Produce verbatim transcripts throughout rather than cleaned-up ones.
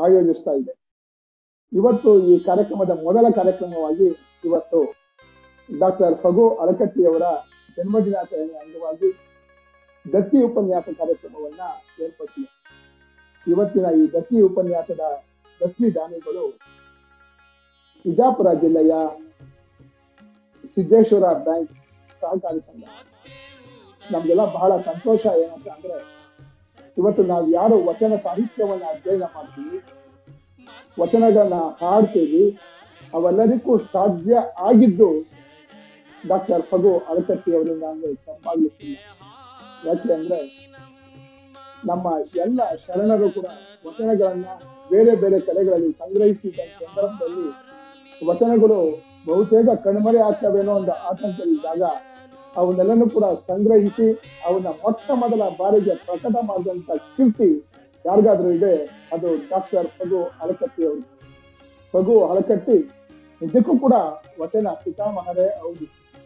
ಆಯೋಜಿಸ್ತಾ ಇದೆ. ಇವತ್ತು ಈ ಕಾರ್ಯಕ್ರಮದ ಮೊದಲ ಕಾರ್ಯಕ್ರಮವಾಗಿ ಇವತ್ತು ಡಾಕ್ಟರ್ ಫಗು ಅಳಕಟ್ಟಿಯವರ ಜನ್ಮದಿನಾಚರಣೆ ಅಂಗವಾಗಿ ದತ್ತಿ ಉಪನ್ಯಾಸ ಕಾರ್ಯಕ್ರಮವನ್ನ ಏರ್ಪಡಿಸಿದೆ. ಇವತ್ತಿನ ಈ ದತ್ತಿ ಉಪನ್ಯಾಸದ ದತ್ತಿ ದಾನಿಗಳು ವಿಜಾಪುರ ಜಿಲ್ಲೆಯ ಸಿದ್ದೇಶ್ವರ ಬ್ಯಾಂಕ್ ಸಹಕಾರಿ ಸಂಘ. ನಮ್ಗೆಲ್ಲ ಬಹಳ ಸಂತೋಷ ಏನಂತ ಅಂದ್ರೆ, ಇವತ್ತು ನಾವು ಯಾರು ವಚನ ಸಾಹಿತ್ಯವನ್ನ ಅಧ್ಯಯನ ಮಾಡ್ತೀವಿ, ವಚನಗಳನ್ನ ಹಾಡ್ತೀವಿ, ಅವೆಲ್ಲದಕ್ಕೂ ಸಾಧ್ಯ ಆಗಿದ್ದು ಡಾಕ್ಟರ್ ಫಗು ಅಳಕಟ್ಟಿ ಅವರಿಂದ ಅಂದ್ರೆ ತಪ್ಪಾಗ್ಲಿಕ್ಕಿಲ್ಲ. ಯಾಕೆ ಅಂದ್ರೆ ನಮ್ಮ ಎಲ್ಲ ಶರಣರು ಕೂಡ ವಚನಗಳನ್ನ ಬೇರೆ ಬೇರೆ ಕಡೆಗಳಲ್ಲಿ ಸಂಗ್ರಹಿಸಿದ ಸಂದರ್ಭದಲ್ಲಿ ವಚನಗಳು ಬಹುತೇಕ ಕಣ್ಮರೆ ಆಗ್ತವೇನೋ ಒಂದು ಆತಂಕದಲ್ಲಿದ್ದಾಗ ಅವನ್ನೆಲ್ಲನೂ ಕೂಡ ಸಂಗ್ರಹಿಸಿ ಅವನ್ನ ಮೊಟ್ಟ ಮೊದಲ ಬಾರಿಗೆ ಪ್ರಕಟ ಮಾಡಿದಂತ ಕೀರ್ತಿ ಯಾರಿಗಾದ್ರೂ ಇದೆ, ಅದು ಡಾಕ್ಟರ್ ಫಗು ಅಳಕಟ್ಟಿ ಅವರು. ಫಗು ಅಳಕಟ್ಟಿ ನಿಜಕ್ಕೂ ಕೂಡ ವಚನ ಪಿತಾಮಹರೇ ಹೌದು.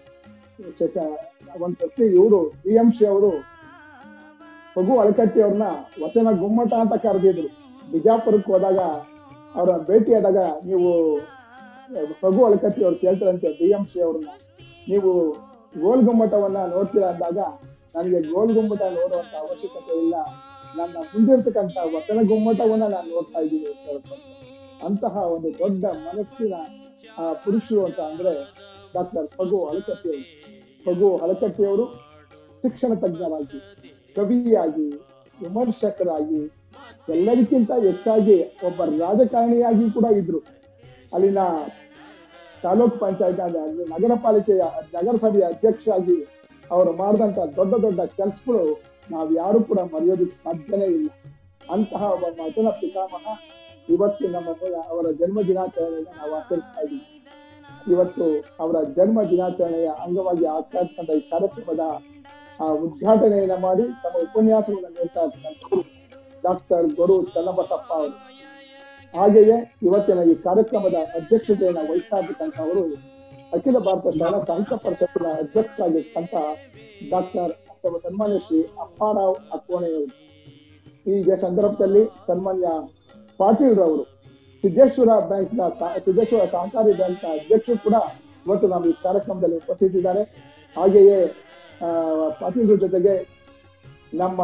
ಒಂದ್ಸತಿ ಇವರು ಡಿ ಎಂ ಸಿ ಅವರು ಫಗು ಅಳಕಟ್ಟಿ ಅವ್ರನ್ನ ವಚನ ಗುಮ್ಮಟ ಅಂತ ಕರೆದಿದ್ರು. ಬಿಜಾಪುರಕ್ಕೆ ಹೋದಾಗ ಅವರ ಭೇಟಿಯಾದಾಗ, ನೀವು ಫಗು ಅಳಕಟ್ಟಿ ಅವ್ರು ಕೇಳ್ತಾರಂತೆ ಡಿ ಎಂ ಸಿ ಅವ್ರನ್ನ, ನೀವು ಗೋಲ್ ಗುಮ್ಮಟವನ್ನ ನೋಡ್ತೀರಾ ಅಂದಾಗ, ನನಗೆ ಗೋಲ್ ಗುಮ್ಮಟ ನೋಡುವಂತ ಅವಶ್ಯಕತೆ ಇಲ್ಲ, ನನ್ನ ಮುಂದಿರ್ತಕ್ಕಂಥ ವಚನ ಗುಮ್ಮಟವನ್ನ ನಾನು ನೋಡ್ತಾ ಇದ್ದೀನಿ ಅಂತ ಹೇಳ್ತಾರೆ. ಅಂತಹ ಒಂದು ದೊಡ್ಡ ಮನಸ್ಸಿನ ಆ ಪುರುಷರು ಅಂತ ಅಂದ್ರೆ ಡಾಕ್ಟರ್ ಫಗು ಅಳಕಟ್ಟಿ ಅವರು. ಫಗು ಅಳಕಟ್ಟಿ ಅವರು ಶಿಕ್ಷಣ ತಜ್ಞರಾಗಿ, ಕವಿಯಾಗಿ, ವಿಮರ್ಶಕರಾಗಿ, ಎಲ್ಲರಿಗಿಂತ ಹೆಚ್ಚಾಗಿ ಒಬ್ಬ ರಾಜಕಾರಣಿಯಾಗಿ ಕೂಡ ಇದ್ರು. ಅಲ್ಲಿನ ತಾಲೂಕ್ ಪಂಚಾಯತ್ ನಗರ ಪಾಲಿಕೆಯ ನಗರಸಭೆಯ ಅಧ್ಯಕ್ಷರಾಗಿ ಅವರು ಮಾಡಿದಂತ ದೊಡ್ಡ ದೊಡ್ಡ ಕೆಲಸಗಳು ನಾವ್ ಯಾರು ಕೂಡ ಮರೆಯೋದಕ್ಕೆ ಸಾಧ್ಯನೇ ಇಲ್ಲ. ಅಂತಹ ಒಬ್ಬ ವಚನ ಪಿತಾಮಹ ಇವತ್ತು ನಮ್ಮ ಅವರ ಜನ್ಮ ದಿನಾಚರಣೆಯನ್ನು ನಾವು ಆಚರಿಸ್ತಾ ಇದ್ದೀವಿ. ಇವತ್ತು ಅವರ ಜನ್ಮ ದಿನಾಚರಣೆಯ ಅಂಗವಾಗಿ ಆಗ್ತಾ ಇರ್ತಕ್ಕಂಥ ಈ ಕಾರ್ಯಕ್ರಮದ ಆ ಉದ್ಘಾಟನೆಯನ್ನ ಮಾಡಿ ತಮ್ಮ ಉಪನ್ಯಾಸವನ್ನು ನೀಡ್ತಾ ಇರ್ತಕ್ಕಂಥವರು ಡಾಕ್ಟರ್ ಗೊರು ಚನ್ನಬಸಪ್ಪ ಅವರು. ಹಾಗೆಯೇ ಇವತ್ತಿನ ಈ ಕಾರ್ಯಕ್ರಮದ ಅಧ್ಯಕ್ಷತೆಯನ್ನು ವಹಿಸ್ತಾ ಇರ್ತಕ್ಕಂಥವರು ಅಖಿಲ ಭಾರತ ಶರಣ ಸಾಹಿತ್ಯ ಪರಿಷತ್ತಿನ ಅಧ್ಯಕ್ಷರಾಗಿರ್ತಕ್ಕಂಥ ಡಾಕ್ಟರ್ ಸನ್ಮಾನ್ಯ ಶ್ರೀ ಅಪ್ಪಾರಾವ್ ಅಕ್ಕೋಣೆಯವರು. ಈ ಸಂದರ್ಭದಲ್ಲಿ ಸನ್ಮಾನ್ಯ ಪಾಟೀಲ್ ರವರು ಸಿದ್ದೇಶ್ವರ ಬ್ಯಾಂಕ್ ನ ಸಿದ್ದೇಶ್ವರ ಸಹಕಾರಿ ಬ್ಯಾಂಕ್ ನ ಅಧ್ಯಕ್ಷರು ಕೂಡ ಇವತ್ತು ನಾವು ಈ ಕಾರ್ಯಕ್ರಮದಲ್ಲಿ ಉಪಸ್ಥಿತಿದ್ದಾರೆ. ಹಾಗೆಯೇ ಆ ಪಾಟೀಲ್ ಜೊತೆಗೆ ನಮ್ಮ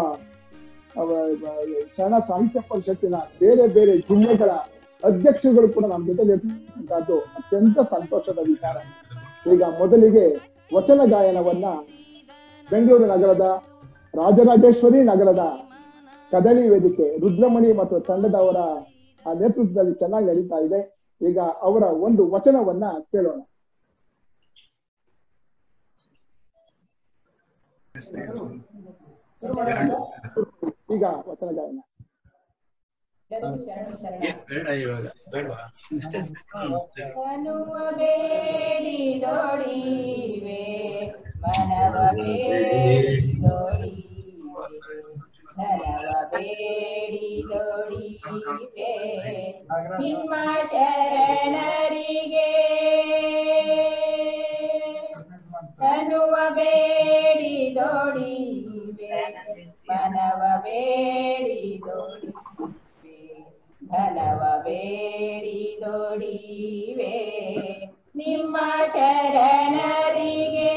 ಶರಣ ಸಾಹಿತ್ಯ ಪರಿಷತ್ತಿನ ಬೇರೆ ಬೇರೆ ಜಿಲ್ಲೆಗಳ ಅಧ್ಯಕ್ಷರುಗಳು ಕೂಡ ನಮ್ಮ ಜೊತೆಗೆ ಇರ್ತಕ್ಕಂಥದ್ದು ಅತ್ಯಂತ ಸಂತೋಷದ ವಿಚಾರ. ಈಗ ಮೊದಲಿಗೆ ವಚನ ಗಾಯನವನ್ನ ಬೆಂಗಳೂರು ನಗರದ ರಾಜರಾಜೇಶ್ವರಿ ನಗರದ ಕದಳಿ ವೇದಿಕೆ ರುದ್ರಮಣಿ ಮತ್ತು ತಂಡದವರ ನೇತೃತ್ವದಲ್ಲಿ ಚೆನ್ನಾಗಿ ನಡೀತಾ ಇದೆ. ಈಗ ಅವರ ಒಂದು ವಚನವನ್ನ ಕೇಳೋಣ. ಈಗ ವಚನ ಗಾಯನ. ನಿಮ್ಮ ಶರಣರಿಗೆ ತನುವ ಬೇಡಿ ದೋಡಿವೆ, ಮನವ ಬೇಡಿ ದೋಡಿವೆ, ಧನವ ಬೇಡಿ ದೋಡಿವೆ. ನಿಮ್ಮ ಶರಣರಿಗೆ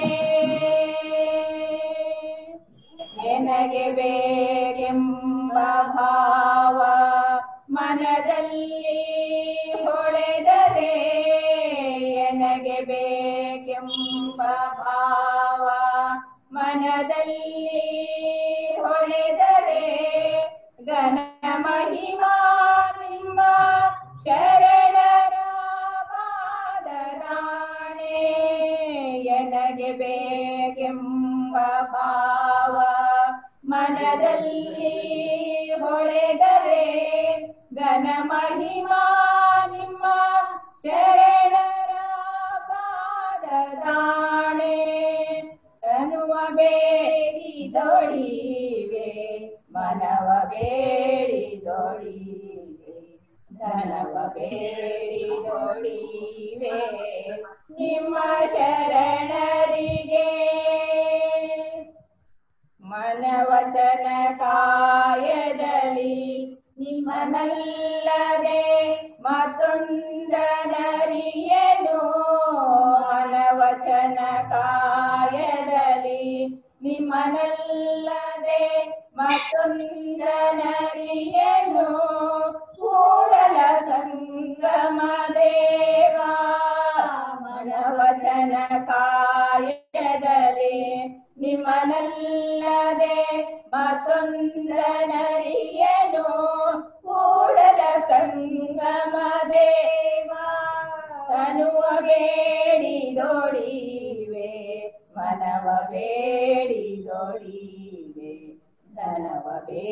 ನನಗೆ ಬೇಕೆಂಬ ಭಾವ ಮನದಲ್ಲಿ ಹೊಳೆದರೆ, ನನಗೆ ಬೇಕೆಂಬ ಭಾವ ಮನದಲ್ಲಿ ಹೊಳೆದರೆ, ಘನ ಮಹಿಮಾ ನಿಮ್ಮ ಶರಣರ ಪಾದದಾಣೆ. ನನಗೆ ಬೇಕೆಂಬ ಭಾವ ಮನದಲ್ಲಿ ಹೊಳೆದರೆ, ಘನ ಮಹಿಮಾ ನಿಮ್ಮ ಶರಣರ ಪಾದದಾಣೆ. ತನುವ ಬೇಡಿ ದೊಡಿವೆ, ಮನವ ಬೇಡಿ ದೊಡಿವೆ, ಧನವ ಬೇಡಿ ದೊಡಿವೆ. ನಿಮ್ಮ ಶರಣರಿಗೆ ಮನವಚನ ಕಾಯದಲ್ಲಿ ನಿಮ್ಮನಲ್ಲದೆ ಬೇಡಿದೊಡಿವೆ ಮನವ ಬೇಡಿದೊಡಿವೆ ಧನವ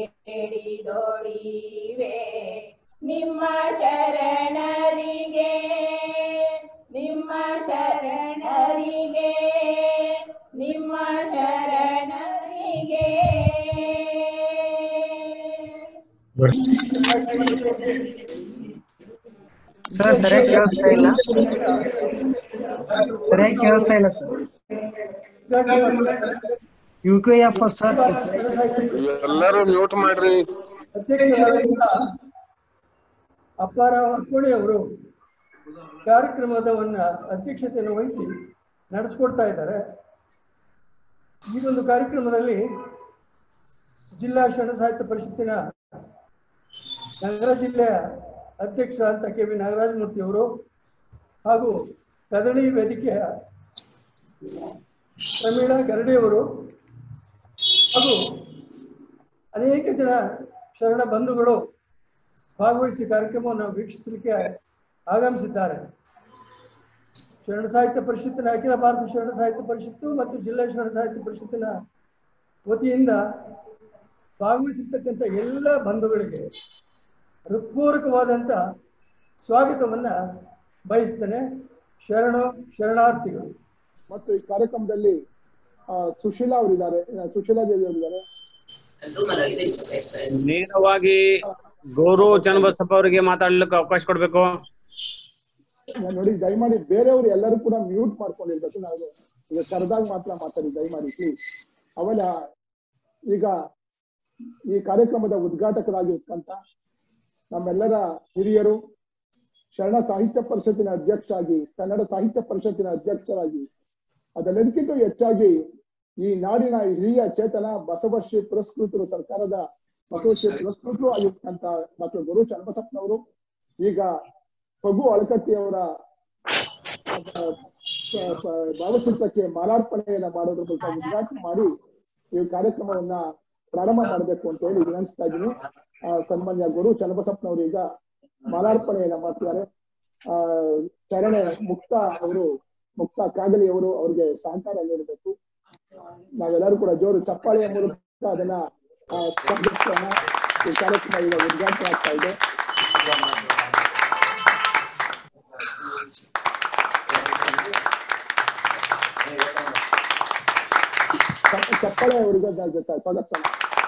ಬೇಡಿದೊಡಿವೆ ನಿಮ್ಮ ಶರಣರಿಗೆ ನಿಮ್ಮ ಶರಣರಿಗೆ ನಿಮ್ಮ ಶರಣರಿಗೆ ಸರ್ ಸರಿಯಾಗಿ ಕೇಳಿಸ್ತಾ ಇಲ್ಲ ಸರಿಯಾಗಿ ಕೇಳಿಸ್ತಾ ಇಲ್ಲ sir U K F sir ಎಲ್ಲರೂ ಮ್ಯೂಟ್ ಮಾಡ್ರಿ. ಅಪ್ಪಾರ ಹೊರಕೋಳಿ ಅವರು ಕಾರ್ಯಕ್ರಮದವನ್ನ ಅಧ್ಯಕ್ಷತೆಯನ್ನು ವಹಿಸಿ ನಡೆಸ್ಕೊಡ್ತಾ ಇದ್ದಾರೆ. ಈ ಒಂದು ಕಾರ್ಯಕ್ರಮದಲ್ಲಿ ಜಿಲ್ಲಾ ಶರಣ ಸಾಹಿತ್ಯ ಪರಿಷತ್ತಿನ ನಗರ ಜಿಲ್ಲೆಯ ಅಧ್ಯಕ್ಷ ಅಂತ ಕೆ ವಿ ನಾಗರಾಜ ಮೂರ್ತಿ ಅವರು ಹಾಗೂ ಕದಳಿ ವೇದಿಕೆಯ ಪ್ರಮೀಳಾ ಗರಡಿಯವರು ಹಾಗೂ ಅನೇಕ ಜನ ಶರಣ ಬಂಧುಗಳು ಭಾಗವಹಿಸಿ ಕಾರ್ಯಕ್ರಮವನ್ನು ವೀಕ್ಷಿಸಲಿಕ್ಕೆ ಆಗಮಿಸಿದ್ದಾರೆ. ಶರಣ ಸಾಹಿತ್ಯ ಪರಿಷತ್ತಿನ ಅಖಿಲ ಭಾರತ ಶರಣ ಸಾಹಿತ್ಯ ಪರಿಷತ್ತು ಮತ್ತು ಜಿಲ್ಲಾ ಶರಣ ಸಾಹಿತ್ಯ ಪರಿಷತ್ತಿನ ವತಿಯಿಂದ ಭಾಗವಹಿಸಿರ್ತಕ್ಕಂಥ ಎಲ್ಲ ಬಂಧುಗಳಿಗೆ ಹೃತ್ಪೂರ್ವಕವಾದಂಥ ಸ್ವಾಗತವನ್ನ ಬಯಸ್ತೇನೆ. ಶರಣ ಶರಣಾರ್ಥಿಗಳು. ಮತ್ತು ಈ ಕಾರ್ಯಕ್ರಮದಲ್ಲಿ ಸುಶೀಲಾ ಅವರಿದ್ದಾರೆ, ಸುಶೀಲಾ ದೇವಿ ಅವರಿದ್ದಾರೆ. ನೇರವಾಗಿ ಗೌರವ್ ಚನ್ನಬಸಪ್ಪ ಅವರಿಗೆ ಮಾತಾಡ್ಲಿಕ್ಕೆ ಅವಕಾಶ ಕೊಡ್ಬೇಕು. ನೋಡಿ, ದಯಮಾಡಿ ಬೇರೆಯವರು ಎಲ್ಲರೂ ಕೂಡ ಮ್ಯೂಟ್ ಮಾಡ್ಕೊಂಡಿರ್ಬೇಕು. ನಾವು ಈಗ ಕರೆದಾಗ ಮಾತ್ರ ಮಾತಾಡಿ ದಯಮಾಡಿ ಪ್ಲೀಸ್. ಆಮೇಲೆ ಈಗ ಈ ಕಾರ್ಯಕ್ರಮದ ಉದ್ಘಾಟಕರಾಗಿರ್ತಕ್ಕಂಥ ನಮ್ಮೆಲ್ಲರ ಹಿರಿಯರು, ಶರಣ ಸಾಹಿತ್ಯ ಪರಿಷತ್ತಿನ ಅಧ್ಯಕ್ಷರಾಗಿ, ಕನ್ನಡ ಸಾಹಿತ್ಯ ಪರಿಷತ್ತಿನ ಅಧ್ಯಕ್ಷರಾಗಿ, ಅದೆಲ್ಲದಕ್ಕಿಂತ ಹೆಚ್ಚಾಗಿ ಈ ನಾಡಿನ ಹಿರಿಯ ಚೇತನ ಬಸವಶ್ರೀ ಪುರಸ್ಕೃತರು, ಸರ್ಕಾರದ ಬಸವಶ್ರೀ ಪುರಸ್ಕೃತರು ಆಗಿರ್ತಕ್ಕಂಥ ಡಾಕ್ಟರ್ ಗುರು ಚನ್ನಬಸಪ್ಪನವರು ಈಗ ಫಗು ಅಳಕಟ್ಟಿಯವರ ಭಾವಚಿತ್ರಕ್ಕೆ ಮಾಲಾರ್ಪಣೆಯನ್ನ ಮಾಡೋದ್ರ ಮೂಲಕ ಉದ್ಘಾಟನೆ ಮಾಡಿ ಈ ಕಾರ್ಯಕ್ರಮವನ್ನ ಪ್ರಾರಂಭ ಮಾಡಬೇಕು ಅಂತ ಹೇಳಿ ವಿನಂತಿಸ್ತಾ ಇದ್ದೀನಿ. ಆ ಸನ್ಮಾನ್ಯ ಗುರು ಚನ್ನಬಸಪ್ಪನವರು ಈಗ ಮಾಲಾರ್ಪಣೆಯನ್ನ ಮಾಡ್ತಿದ್ದಾರೆ. ಆ ಶರಣೆ ಮುಕ್ತ ಅವರು ಮುಕ್ತ ಕಾಗಲಿ ಅವರು ಅವ್ರಿಗೆ ಸಹಕಾರ ನೀಡಬೇಕು. ನಾವೆಲ್ಲರೂ ಕೂಡ ಜೋರು ಚಪ್ಪಾಳೆಯ ಮೂಲಕ ಅದನ್ನ ಸ್ವಾಗತಿಸೋಣ. ಈ ಕಾರ್ಯಕ್ರಮ ಈಗ ಉದ್ಘಾಟನೆ ಆಗ್ತಾ ಇದೆ. ಚಪ್ಪಾಳೆ ಅವರಿಗೆ ಸ್ವಾಗತಿಸೋಣ.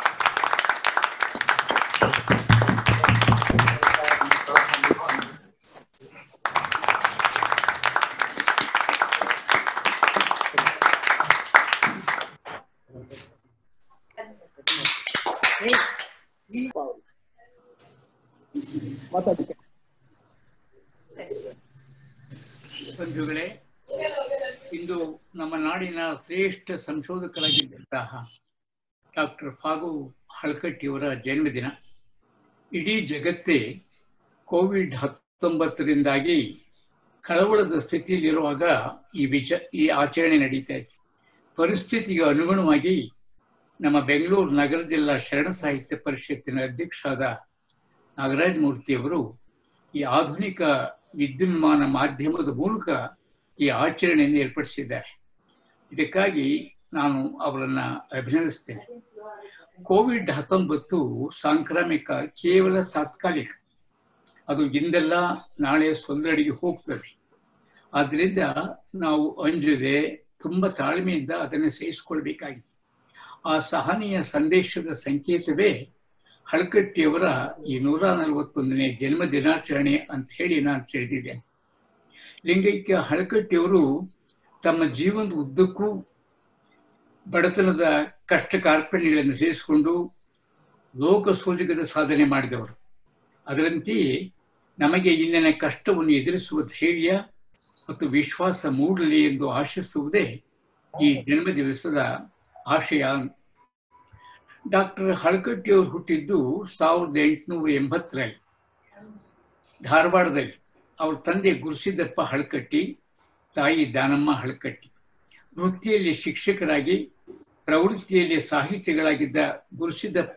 ಬಂಧುಗಳೇ, ಇಂದು ನಮ್ಮ ನಾಡಿನ ಶ್ರೇಷ್ಠ ಸಂಶೋಧಕರಾಗಿದ್ದಂತಹ ಡಾಕ್ಟರ್ ಫಾಗು ಹಳಕಟ್ಟಿಯವರ ಜನ್ಮದಿನ. ಇಡೀ ಜಗತ್ತೇ ಕೋವಿಡ್ ಹತ್ತೊಂಬತ್ತರಿಂದಾಗಿ ಕಳವಳದ ಸ್ಥಿತಿಯಲ್ಲಿರುವಾಗ ಈ ವಿಚ ಈ ಆಚರಣೆ ನಡೀತಾ ಇದೆ. ಪರಿಸ್ಥಿತಿಗೆ ಅನುಗುಣವಾಗಿ ನಮ್ಮ ಬೆಂಗಳೂರು ನಗರ ಜಿಲ್ಲಾ ಶರಣ ಸಾಹಿತ್ಯ ಪರಿಷತ್ತಿನ ಅಧ್ಯಕ್ಷರಾದ ನಾಗರಾಜ ಮೂರ್ತಿಯವರು ಈ ಆಧುನಿಕ ವಿದ್ಯುನ್ಮಾನ ಮಾಧ್ಯಮದ ಮೂಲಕ ಈ ಆಚರಣೆಯನ್ನು ಏರ್ಪಡಿಸಿದ್ದಾರೆ. ಇದಕ್ಕಾಗಿ ನಾನು ಅವರನ್ನ ಅಭಿನಂದಿಸ್ತೇನೆ. ಕೋವಿಡ್ ಹತ್ತೊಂಬತ್ತು ಸಾಂಕ್ರಾಮಿಕ ಕೇವಲ ತಾತ್ಕಾಲಿಕ, ಅದು ಇಂದೆಲ್ಲ ನಾಳೆ ಸೊಲ್ಲಡಿಗೆ ಹೋಗ್ತದೆ. ಆದ್ರಿಂದ ನಾವು ಅಂಜದೆ ತುಂಬ ತಾಳ್ಮೆಯಿಂದ ಅದನ್ನು ಸಹಿಸಿಕೊಳ್ಬೇಕಾಗಿದೆ. ಆ ಸಹನೆಯ ಸಂದೇಶದ ಸಂಕೇತವೇ ಹಳಕಟ್ಟಿಯವರ ಈ ನೂರ ನಲವತ್ತೊಂದನೇ ಜನ್ಮ ದಿನಾಚರಣೆ ಅಂತ ಹೇಳಿ ನಾನು ತಿಳಿದಿದ್ದೇನೆ. ಲಿಂಗೈಕ್ಯ ಹಳಕಟ್ಟಿಯವರು ತಮ್ಮ ಜೀವನದ ಉದ್ದಕ್ಕೂ ಬಡತನದ ಕಷ್ಟ ಕಾರ್ಪಣ್ಯಗಳನ್ನು ಸೇರಿಸಿಕೊಂಡು ಲೋಕ ಸೋಜಿಗದ ಸಾಧನೆ ಮಾಡಿದವರು. ಅದರಂತೆಯೇ ನಮಗೆ ಇಂದಿನ ಕಷ್ಟವನ್ನು ಎದುರಿಸುವ ಧೈರ್ಯ ಮತ್ತು ವಿಶ್ವಾಸ ಮೂಡಲಿ ಎಂದು ಆಶಿಸುವುದೇ ಈ ಜನ್ಮ ದಿವಸದ ಆಶಯ. ಡಾಕ್ಟರ್ ಹಳಕಟ್ಟಿಯವರು ಹುಟ್ಟಿದ್ದು ಸಾವಿರದ ಎಂಟುನೂರ ಎಂಬತ್ತರಲ್ಲಿ ಧಾರವಾಡದಲ್ಲಿ. ಅವ್ರ ತಂದೆ ಗುರುಸಿದ್ದಪ್ಪ ಹಳಕಟ್ಟಿ, ತಾಯಿ ದಾನಮ್ಮ ಹಳಕಟ್ಟಿ. ವೃತ್ತಿಯಲ್ಲಿ ಶಿಕ್ಷಕರಾಗಿ ಪ್ರವೃತ್ತಿಯಲ್ಲಿ ಸಾಹಿತಿಗಳಾಗಿದ್ದ ಗುರುಸಿದ್ದಪ್ಪ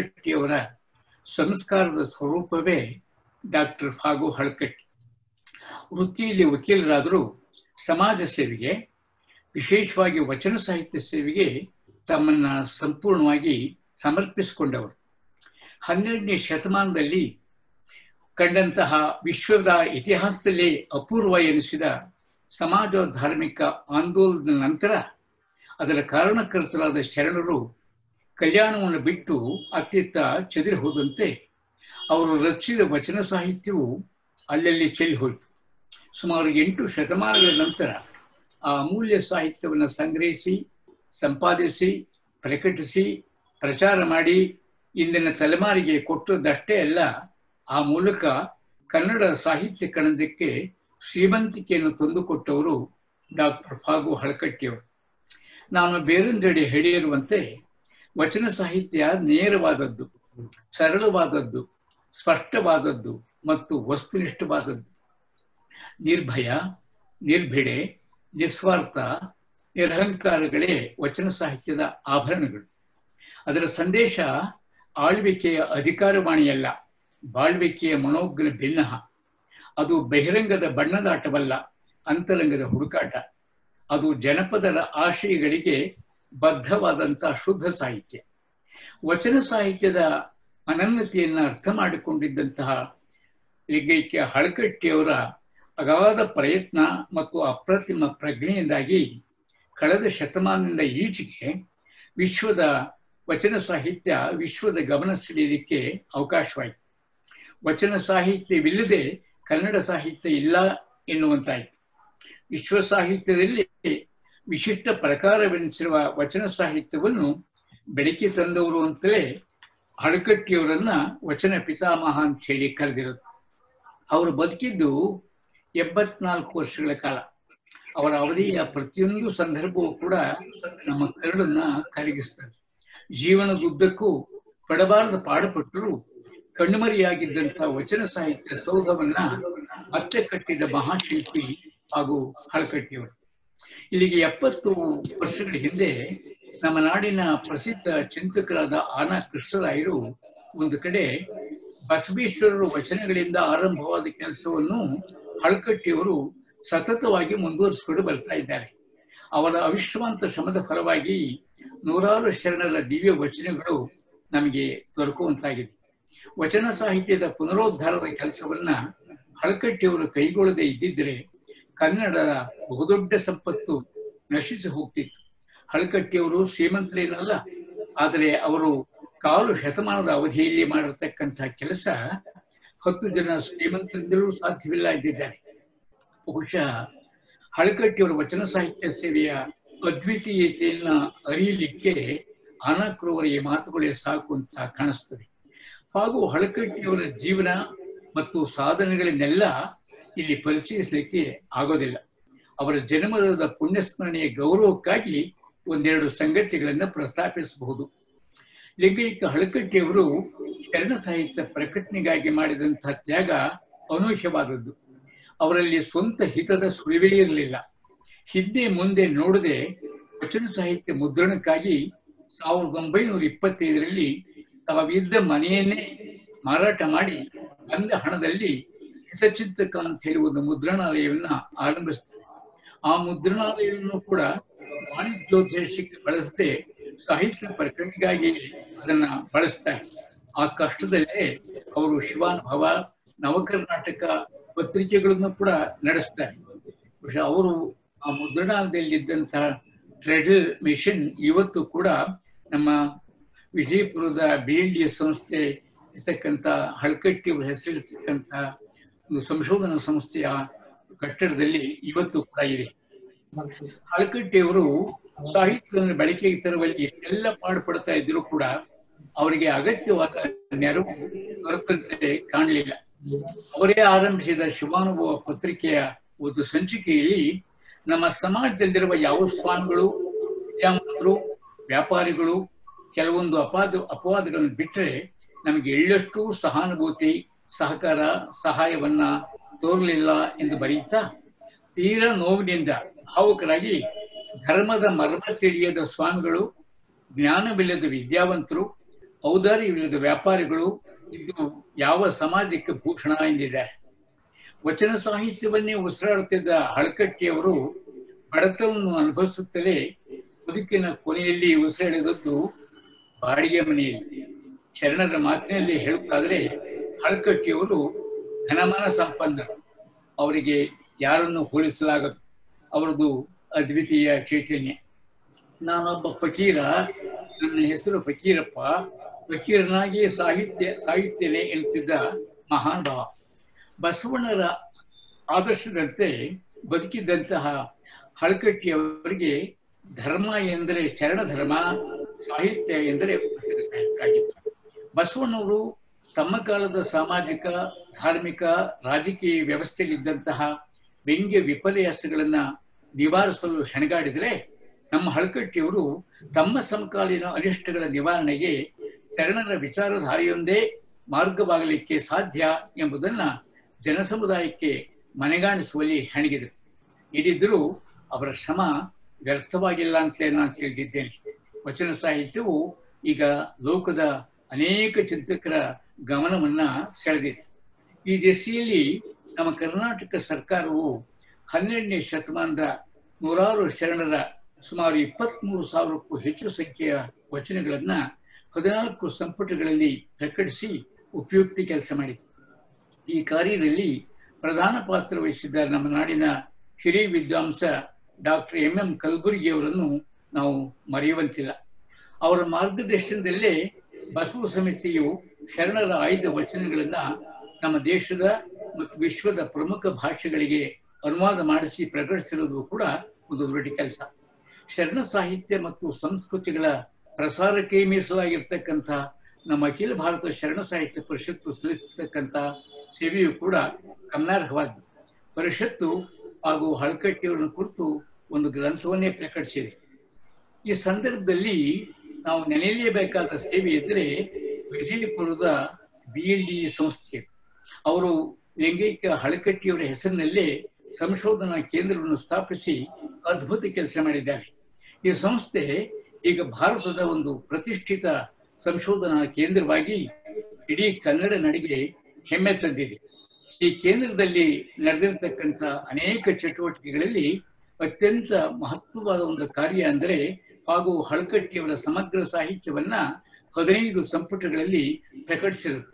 ಹಳಕಟ್ಟಿಯವರ ಸಂಸ್ಕಾರದ ಸ್ವರೂಪವೇ ಡಾಕ್ಟರ್ ಫಾಗು ಹಳಕಟ್ಟಿ. ವೃತ್ತಿಯಲ್ಲಿ ವಕೀಲರಾದರೂ ಸಮಾಜ ಸೇವೆಗೆ, ವಿಶೇಷವಾಗಿ ವಚನ ಸಾಹಿತ್ಯ ಸೇವೆಗೆ ತಮ್ಮನ್ನ ಸಂಪೂರ್ಣವಾಗಿ ಸಮರ್ಪಿಸಿಕೊಂಡವರು. ಹನ್ನೆರಡನೇ ಶತಮಾನದಲ್ಲಿ ಕಂಡಂತಹ ವಿಶ್ವದ ಇತಿಹಾಸದಲ್ಲೇ ಅಪೂರ್ವ ಎನಿಸಿದ ಸಮಾಜ ಧಾರ್ಮಿಕ ಆಂದೋಲನದ ನಂತರ ಅದರ ಕಾರಣಕರ್ತರಾದ ಶರಣರು ಕಲ್ಯಾಣವನ್ನು ಬಿಟ್ಟು ಅತ್ತಿತ್ತ ಚದುರಿ ಹೋದಂತೆ ಅವರು ರಚಿಸಿದ ವಚನ ಸಾಹಿತ್ಯವು ಅಲ್ಲಲ್ಲಿ ಚೆಲ್ಲಿ ಹೋಯಿತು. ಸುಮಾರು ಎಂಟು ಶತಮಾನಗಳ ನಂತರ ಆ ಅಮೂಲ್ಯ ಸಾಹಿತ್ಯವನ್ನು ಸಂಗ್ರಹಿಸಿ, ಸಂಪಾದಿಸಿ, ಪ್ರಕಟಿಸಿ, ಪ್ರಚಾರ ಮಾಡಿ ಇಂದಿನ ತಲೆಮಾರಿಗೆ ಕೊಟ್ಟದ್ದಷ್ಟೇ ಅಲ್ಲ, ಆ ಮೂಲಕ ಕನ್ನಡ ಸಾಹಿತ್ಯ ಕಣಜಕ್ಕೆ ಶ್ರೀಮಂತಿಕೆಯನ್ನು ತಂದುಕೊಟ್ಟವರು ಡಾಕ್ಟರ್ ಫಾಗು ಹಳಕಟ್ಟಿಯವರು. ನಾನು ಬೇರೊಂದೆಡೆ ಹೇಳಿರುವಂತೆ ವಚನ ಸಾಹಿತ್ಯ ನೇರವಾದದ್ದು, ಸರಳವಾದದ್ದು, ಸ್ಪಷ್ಟವಾದದ್ದು ಮತ್ತು ವಸ್ತುನಿಷ್ಠವಾದದ್ದು. ನಿರ್ಭಯ, ನಿರ್ಭಿಡೆ, ನಿಸ್ವಾರ್ಥ, ನಿರಹಂಕಾರಗಳೇ ವಚನ ಸಾಹಿತ್ಯದ ಆಭರಣಗಳು. ಅದರ ಸಂದೇಶ ಆಳ್ವಿಕೆಯ ಅಧಿಕಾರವಾಣಿಯಲ್ಲ, ಬಾಳ್ವಿಕೆಯ ಮನೋಜ್ಞ ಭಿನ್ನಹ. ಅದು ಬಹಿರಂಗದ ಬಣ್ಣದಾಟವಲ್ಲ, ಅಂತರಂಗದ ಹುಡುಕಾಟ. ಅದು ಜನಪದರ ಆಶಯಗಳಿಗೆ ಬದ್ಧವಾದಂಥ ಶುದ್ಧ ಸಾಹಿತ್ಯ. ವಚನ ಸಾಹಿತ್ಯದ ಅನನ್ಯತೆಯನ್ನ ಅರ್ಥ ಮಾಡಿಕೊಂಡಿದ್ದಂತಹ ಲಿಂಗೈಕ್ಯ ಹಳಕಟ್ಟಿಯವರ ಅಗಾಧ ಪ್ರಯತ್ನ ಮತ್ತು ಅಪ್ರತಿಮ ಪ್ರಜ್ಞೆಯಿಂದಾಗಿ ಕಳೆದ ಶತಮಾನದಿಂದ ಈಚೆಗೆ ವಿಶ್ವದ ವಚನ ಸಾಹಿತ್ಯ ವಿಶ್ವದ ಗಮನ ಸೆಳೆಯಲಿಕ್ಕೆ ಅವಕಾಶವಾಯಿತು. ವಚನ ಸಾಹಿತ್ಯವಿಲ್ಲದೆ ಕನ್ನಡ ಸಾಹಿತ್ಯ ಇಲ್ಲ ಎನ್ನುವಂತಾಯಿತು. ವಿಶ್ವ ಸಾಹಿತ್ಯದಲ್ಲಿ ವಿಶಿಷ್ಟ ಪ್ರಕಾರವೆನಿಸಿರುವ ವಚನ ಸಾಹಿತ್ಯವನ್ನು ಬೆಳಕಿ ತಂದವರು ಅಂತಲೇ ಹಳಕಟ್ಟಿಯವರನ್ನ ವಚನ ಪಿತಾಮಹ ಅಂತ ಹೇಳಿ ಕರೆದಿರೋದು. ಅವರು ಬದುಕಿದ್ದು ಎಂಬತ್ನಾಲ್ಕು ವರ್ಷಗಳ ಕಾಲ. ಅವರ ಅವಧಿಯ ಪ್ರತಿಯೊಂದು ಸಂದರ್ಭವೂ ಕೂಡ ನಮ್ಮ ಕರುಳನ್ನ ಕರಗಿಸ್ತದೆ. ಜೀವನದುದ್ದಕ್ಕೂ ಪಡಬಾರದ ಪಾಡುಪಟ್ಟರು ಕಣ್ಣುಮರಿಯಾಗಿದ್ದಂತಹ ವಚನ ಸಾಹಿತ್ಯ ಸೌಧವನ್ನ ಮತ್ತೆ ಕಟ್ಟಿದ ಮಹಾಶಿಲ್ಪಿ ಹಾಗೂ ಹಳಕಟ್ಟಿಯವರು. ಇಲ್ಲಿಗೆ ಎಪ್ಪತ್ತು ವರ್ಷಗಳ ಹಿಂದೆ ನಮ್ಮ ನಾಡಿನ ಪ್ರಸಿದ್ಧ ಚಿಂತಕರಾದ ಆನಾ ಕೃಷ್ಣರಾಯರು ಒಂದು ಕಡೆ ಬಸವೇಶ್ವರರು ವಚನಗಳಿಂದ ಆರಂಭವಾದ ಕೆಲಸವನ್ನು ಹಳಕಟ್ಟಿಯವರು ಸತತವಾಗಿ ಮುಂದುವರಿಸಿಕೊಂಡು ಬರ್ತಾ ಇದ್ದಾರೆ. ಅವರ ಅವಿಶ್ರಾಂತ ಶ್ರಮದ ಫಲವಾಗಿ ನೂರಾರು ಶರಣರ ದಿವ್ಯ ವಚನಗಳು ನಮಗೆ ದೊರಕುವಂತಾಗಿದೆ. ವಚನ ಸಾಹಿತ್ಯದ ಪುನರುದ್ಧಾರದ ಕೆಲಸವನ್ನ ಹಳಕಟ್ಟಿಯವರು ಕೈಗೊಳ್ಳದೆ ಇದ್ದಿದ್ರೆ ಕನ್ನಡದ ಬಹುದೊಡ್ಡ ಸಂಪತ್ತು ನಶಿಸಿ ಹೋಗ್ತಿತ್ತು. ಹಳಕಟ್ಟಿಯವರು ಶ್ರೀಮಂತರೇನಲ್ಲ, ಆದರೆ ಅವರು ಕಾಲು ಶತಮಾನದ ಅವಧಿಯಲ್ಲಿ ಮಾಡಿರ್ತಕ್ಕಂಥ ಕೆಲಸ ಹತ್ತು ಜನ ಶ್ರೀಮಂತರಿಂದಲೂ ಸಾಧ್ಯವಿಲ್ಲ ಇದ್ದಿದ್ದಾರೆ. ಬಹುಶಃ ಹಳಕಟ್ಟಿಯವರ ವಚನ ಸಾಹಿತ್ಯ ಸೇವೆಯ ಅದ್ವಿತೀಯತೆಯನ್ನ ಅರಿಯಲಿಕ್ಕೆ ಆನಾಕ್ರವರ ಈ ಮಾತುಗಳೇ ಸಾಕು ಅಂತ ಕಾಣಿಸ್ತದೆ. ಹಾಗೂ ಹಳಕಟ್ಟಿಯವರ ಜೀವನ ಮತ್ತು ಸಾಧನೆಗಳನ್ನೆಲ್ಲ ಇಲ್ಲಿ ಪರಿಚಯಿಸಲಿಕ್ಕೆ ಆಗೋದಿಲ್ಲ. ಅವರ ಜನ್ಮದ ಪುಣ್ಯಸ್ಮರಣೆಯ ಗೌರವಕ್ಕಾಗಿ ಒಂದೆರಡು ಸಂಗತಿಗಳನ್ನು ಪ್ರಸ್ತಾಪಿಸಬಹುದು. ಲಿಂಗೈಕ್ಯ ಹಳಕಟ್ಟಿಯವರು ಶರಣ ಸಾಹಿತ್ಯ ಪ್ರಕಟಣೆಗಾಗಿ ಮಾಡಿದಂತಹ ತ್ಯಾಗ ಅನೂಹ್ಯವಾದದ್ದು. ಅವರಲ್ಲಿ ಸ್ವಂತ ಹಿತದ ಸುಳಿವೇ ಇರಲಿಲ್ಲ. ಹಿಂದೆ ಮುಂದೆ ನೋಡದೆ ವಚನ ಸಾಹಿತ್ಯ ಮುದ್ರಣಕ್ಕಾಗಿ ಸಾವಿರದ ಒಂಬೈನೂರ ಇಪ್ಪತ್ತೈದರಲ್ಲಿ ತಾವಿದ್ದ ಮನೆಯನ್ನೇ ಮಾರಾಟ ಮಾಡಿ ಬಂದ ಹಣದಲ್ಲಿ ಹಿತಚಿಂತಕ ಅಂತ ಹೇಳಿ ಒಂದು ಮುದ್ರಣಾಲಯವನ್ನ ಆರಂಭಿಸ್ತಾರೆ. ಆ ಮುದ್ರಣಾಲಯವನ್ನು ಕೂಡ ವಾಣಿಜ್ಯೋದ್ದೇಶಕ್ಕೆ ಬಳಸದೆ ಸಾಹಿತ್ಯ ಪ್ರಕಟಣೆಗಾಗಿ ಅದನ್ನ ಬಳಸ್ತಾರೆ. ಆ ಕಷ್ಟದಲ್ಲೇ ಅವರು ಶಿವಾನುಭವ, ನವಕರ್ನಾಟಕ ಪತ್ರಿಕೆಗಳನ್ನು ಕೂಡ ನಡೆಸ್ತಾರೆ. ಬಹುಶಃ ಅವರು ಆ ಮುದ್ರಣಾಲಯದಲ್ಲಿದ್ದಂತಹ ಟ್ರೆಡಲ್ ಮಿಷನ್ ಇವತ್ತು ಕೂಡ ನಮ್ಮ ವಿಜಯಪುರದ ಬಿ ಎಲ್ ಡಿ ಸಂಸ್ಥೆ ಇರ್ತಕ್ಕಂಥ ಹಳಕಟ್ಟಿಯವರ ಹೆಸರಿರ್ತಕ್ಕಂಥ ಒಂದು ಸಂಶೋಧನಾ ಸಂಸ್ಥೆಯ ಕಟ್ಟಡದಲ್ಲಿ ಇವತ್ತು ಕೂಡ ಇದೆ. ಹಳಕಟ್ಟಿಯವರು ಸಾಹಿತ್ಯವನ್ನು ಬಳಕೆಗೆ ತರುವಲ್ಲಿ ಎಷ್ಟೆಲ್ಲ ಪಾಡುಪಡ್ತಾ ಇದ್ರೂ ಕೂಡ ಅವರಿಗೆ ಅಗತ್ಯವಾದ ನೆರವು ದೊರೆತಂತೆ ಕಾಣಲಿಲ್ಲ. ಅವರೇ ಆರಂಭಿಸಿದ ಶಿವಾನುಭವ ಪತ್ರಿಕೆಯ ಒಂದು ಸಂಚಿಕೆಯಲ್ಲಿ ನಮ್ಮ ಸಮಾಜದಲ್ಲಿರುವ ಯಾವ ಸ್ವಾಮಿಗಳು, ವಿದ್ಯಾವಂತರು, ವ್ಯಾಪಾರಿಗಳು ಕೆಲವೊಂದು ಅಪಾದ ಅಪವಾದಗಳನ್ನು ಬಿಟ್ಟರೆ ನಮಗೆ ಎಳ್ಳಷ್ಟು ಸಹಾನುಭೂತಿ, ಸಹಕಾರ, ಸಹಾಯವನ್ನ ತೋರಲಿಲ್ಲ ಎಂದು ಬರೆಯುತ್ತಾ ತೀರಾ ನೋವಿನಿಂದ ಭಾವುಕರಾಗಿ ಧರ್ಮದ ಮರ್ಮ ತಿಳಿಯದ ಸ್ವಾಮಿಗಳು, ಜ್ಞಾನವಿಲ್ಲದ ವಿದ್ಯಾವಂತರು, ಔದಾರ್ಯವಿಲ್ಲದ ವ್ಯಾಪಾರಿಗಳು ಇದು ಯಾವ ಸಮಾಜಕ್ಕೆ ಭೂಷಣ ಎಂದಿದ್ದಾರೆ. ವಚನ ಸಾಹಿತ್ಯವನ್ನೇ ಉಸಿರಾಡುತ್ತಿದ್ದ ಹಳಕಟ್ಟಿಯವರು ಬಡತನವನ್ನು ಅನುಭವಿಸುತ್ತಲೇ ಬದುಕಿನ ಕೊನೆಯಲ್ಲಿ ಉಸಿರೆಳೆದದ್ದು ಬಾಡಿಗೆ ಮನೆಯಲ್ಲಿ. ಶರಣರ ಮಾತಿನಲ್ಲಿ ಹೇಳುತ್ತಾದರೆ ಹಳಕಟ್ಟಿಯವರು ಘನಮಾನ ಸಂಪನ್ನರು. ಅವರಿಗೆ ಯಾರನ್ನು ಹೋಲಿಸಲಾಗದು. ಅವರದು ಅದ್ವಿತೀಯ ಚೈತನ್ಯ. ನಾನೊಬ್ಬ ಫಕೀರ, ನನ್ನ ಹೆಸರು ಫಕೀರಪ್ಪ, ಫಕೀರನಾಗಿ ಸಾಹಿತ್ಯ ಸಾಹಿತ್ಯವೇ ಎನ್ನುತ್ತಿದ್ದ ಮಹಾನ್ ಭಾವ. ಬಸವಣ್ಣರ ಆದರ್ಶದಂತೆ ಬದುಕಿದ್ದಂತಹ ಹಳಕಟ್ಟಿಯವರಿಗೆ ಧರ್ಮ ಎಂದರೆ ಶರಣ ಧರ್ಮ, ಸಾಹಿತ್ಯ ಎಂದರೆ ಸಾಹಿತ್ಯ ಆಗಿತ್ತು. ಬಸವಣ್ಣವರು ತಮ್ಮ ಕಾಲದ ಸಾಮಾಜಿಕ, ಧಾರ್ಮಿಕ, ರಾಜಕೀಯ ವ್ಯವಸ್ಥೆಯಲ್ಲಿದ್ದಂತಹ ವ್ಯಂಗ್ಯ ವಿಪರ್ಯಾಸಗಳನ್ನ ನಿವಾರಿಸಲು ಹೆಣಗಾಡಿದರೆ, ನಮ್ಮ ಹಳಕಟ್ಟಿಯವರು ತಮ್ಮ ಸಮಕಾಲೀನ ಅನಿಷ್ಟಗಳ ನಿವಾರಣೆಗೆ ಶರಣರ ವಿಚಾರಧಾರೆಯೊಂದೇ ಮಾರ್ಗವಾಗಲಿಕ್ಕೆ ಸಾಧ್ಯ ಎಂಬುದನ್ನ ಜನಸಮುದಾಯಕ್ಕೆ ಮನೆಗಾಣಿಸುವಲ್ಲಿ ಹೆಣಗಿದರು. ಇದಿದ್ದರೂ ಅವರ ಶ್ರಮ ವ್ಯರ್ಥವಾಗಿಲ್ಲ ಅಂತಲೇ ನಾನು ತಿಳಿದಿದ್ದೇನೆ. ವಚನ ಸಾಹಿತ್ಯವು ಈಗ ಲೋಕದ ಅನೇಕ ಚಿಂತಕರ ಗಮನವನ್ನ ಸೆಳೆದಿದೆ. ಈ ದಿಸೆಯಲ್ಲಿ ನಮ್ಮ ಕರ್ನಾಟಕ ಸರ್ಕಾರವು ಹನ್ನೆರಡನೇ ಶತಮಾನದ ನೂರಾರು ಶರಣರ ಸುಮಾರು ಇಪ್ಪತ್ಮೂರು ಸಾವಿರಕ್ಕೂ ಹೆಚ್ಚು ಸಂಖ್ಯೆಯ ವಚನಗಳನ್ನ ಹದಿನಾಲ್ಕು ಸಂಪುಟಗಳಲ್ಲಿ ಪ್ರಕಟಿಸಿ ಉಪಯುಕ್ತಿ ಕೆಲಸ ಮಾಡಿದೆ. ಈ ಕಾರ್ಯದಲ್ಲಿ ಪ್ರಧಾನ ಪಾತ್ರ ವಹಿಸಿದ್ದ ನಮ್ಮ ನಾಡಿನ ಹಿರಿಯ ವಿದ್ವಾಂಸ ಡಾಕ್ಟರ್ ಎಂ ಎಂ ಕಲಬುರ್ಗಿ ಅವರನ್ನು ನಾವು ಮರೆಯುವಂತಿಲ್ಲ. ಅವರ ಮಾರ್ಗದರ್ಶನದಲ್ಲೇ ಬಸವ ಸಮಿತಿಯು ಶರಣರ ಆಯ್ದ ವಚನಗಳನ್ನ ನಮ್ಮ ದೇಶದ ಮತ್ತು ವಿಶ್ವದ ಪ್ರಮುಖ ಭಾಷೆಗಳಿಗೆ ಅನುವಾದ ಮಾಡಿಸಿ ಪ್ರಕಟಿಸಿರುವುದು ಕೂಡ ಒಂದು ದೊಡ್ಡ ಕೆಲಸ. ಶರಣ ಸಾಹಿತ್ಯ ಮತ್ತು ಸಂಸ್ಕೃತಿಗಳ ಪ್ರಸಾರಕ್ಕೆ ಮೀಸಲಾಗಿರ್ತಕ್ಕಂಥ ನಮ್ಮ ಅಖಿಲ ಭಾರತ ಶರಣ ಸಾಹಿತ್ಯ ಪರಿಷತ್ತು ಸಲ್ಲಿಸತಕ್ಕಂಥ ಸೇವೆಯು ಕೂಡ ಗಮನಾರ್ಹವಾದ್ದು. ಪರಿಷತ್ತು ಹಾಗೂ ಹಳಕಟ್ಟಿಯವರನ್ನು ಕುರಿತು ಒಂದು ಗ್ರಂಥವನ್ನೇ ಪ್ರಕಟಿಸಿದೆ. ಈ ಸಂದರ್ಭದಲ್ಲಿ ನಾವು ನೆನೆಯಲೇಬೇಕಾದ ಸೇವೆ ಇದ್ದರೆ ವಿಜಯಪುರದ ಬಿ ಎಲ್ ಡಿ ಸಂಸ್ಥೆ. ಅವರು ಲಿಂಗೈಕ್ಯ ಹಳಕಟ್ಟಿಯವರ ಹೆಸರಿನಲ್ಲೇ ಸಂಶೋಧನಾ ಕೇಂದ್ರವನ್ನು ಸ್ಥಾಪಿಸಿ ಅದ್ಭುತ ಕೆಲಸ ಮಾಡಿದ್ದಾರೆ. ಈ ಸಂಸ್ಥೆ ಈಗ ಭಾರತದ ಒಂದು ಪ್ರತಿಷ್ಠಿತ ಸಂಶೋಧನಾ ಕೇಂದ್ರವಾಗಿ ಇಡೀ ಕನ್ನಡ ನಾಡಿಗೆ ಹೆಮ್ಮೆ ತಂದಿದೆ. ಈ ಕೇಂದ್ರದಲ್ಲಿ ನಡೆದಿರ್ತಕ್ಕಂಥ ಅನೇಕ ಚಟುವಟಿಕೆಗಳಲ್ಲಿ ಅತ್ಯಂತ ಮಹತ್ವವಾದ ಒಂದು ಕಾರ್ಯ ಅಂದರೆ ಹಾಗೂ ಹಳಕಟ್ಟಿಯವರ ಸಮಗ್ರ ಸಾಹಿತ್ಯವನ್ನ ಹದಿನೈದು ಸಂಪುಟಗಳಲ್ಲಿ ಪ್ರಕಟಿಸಿರುತ್ತೆ.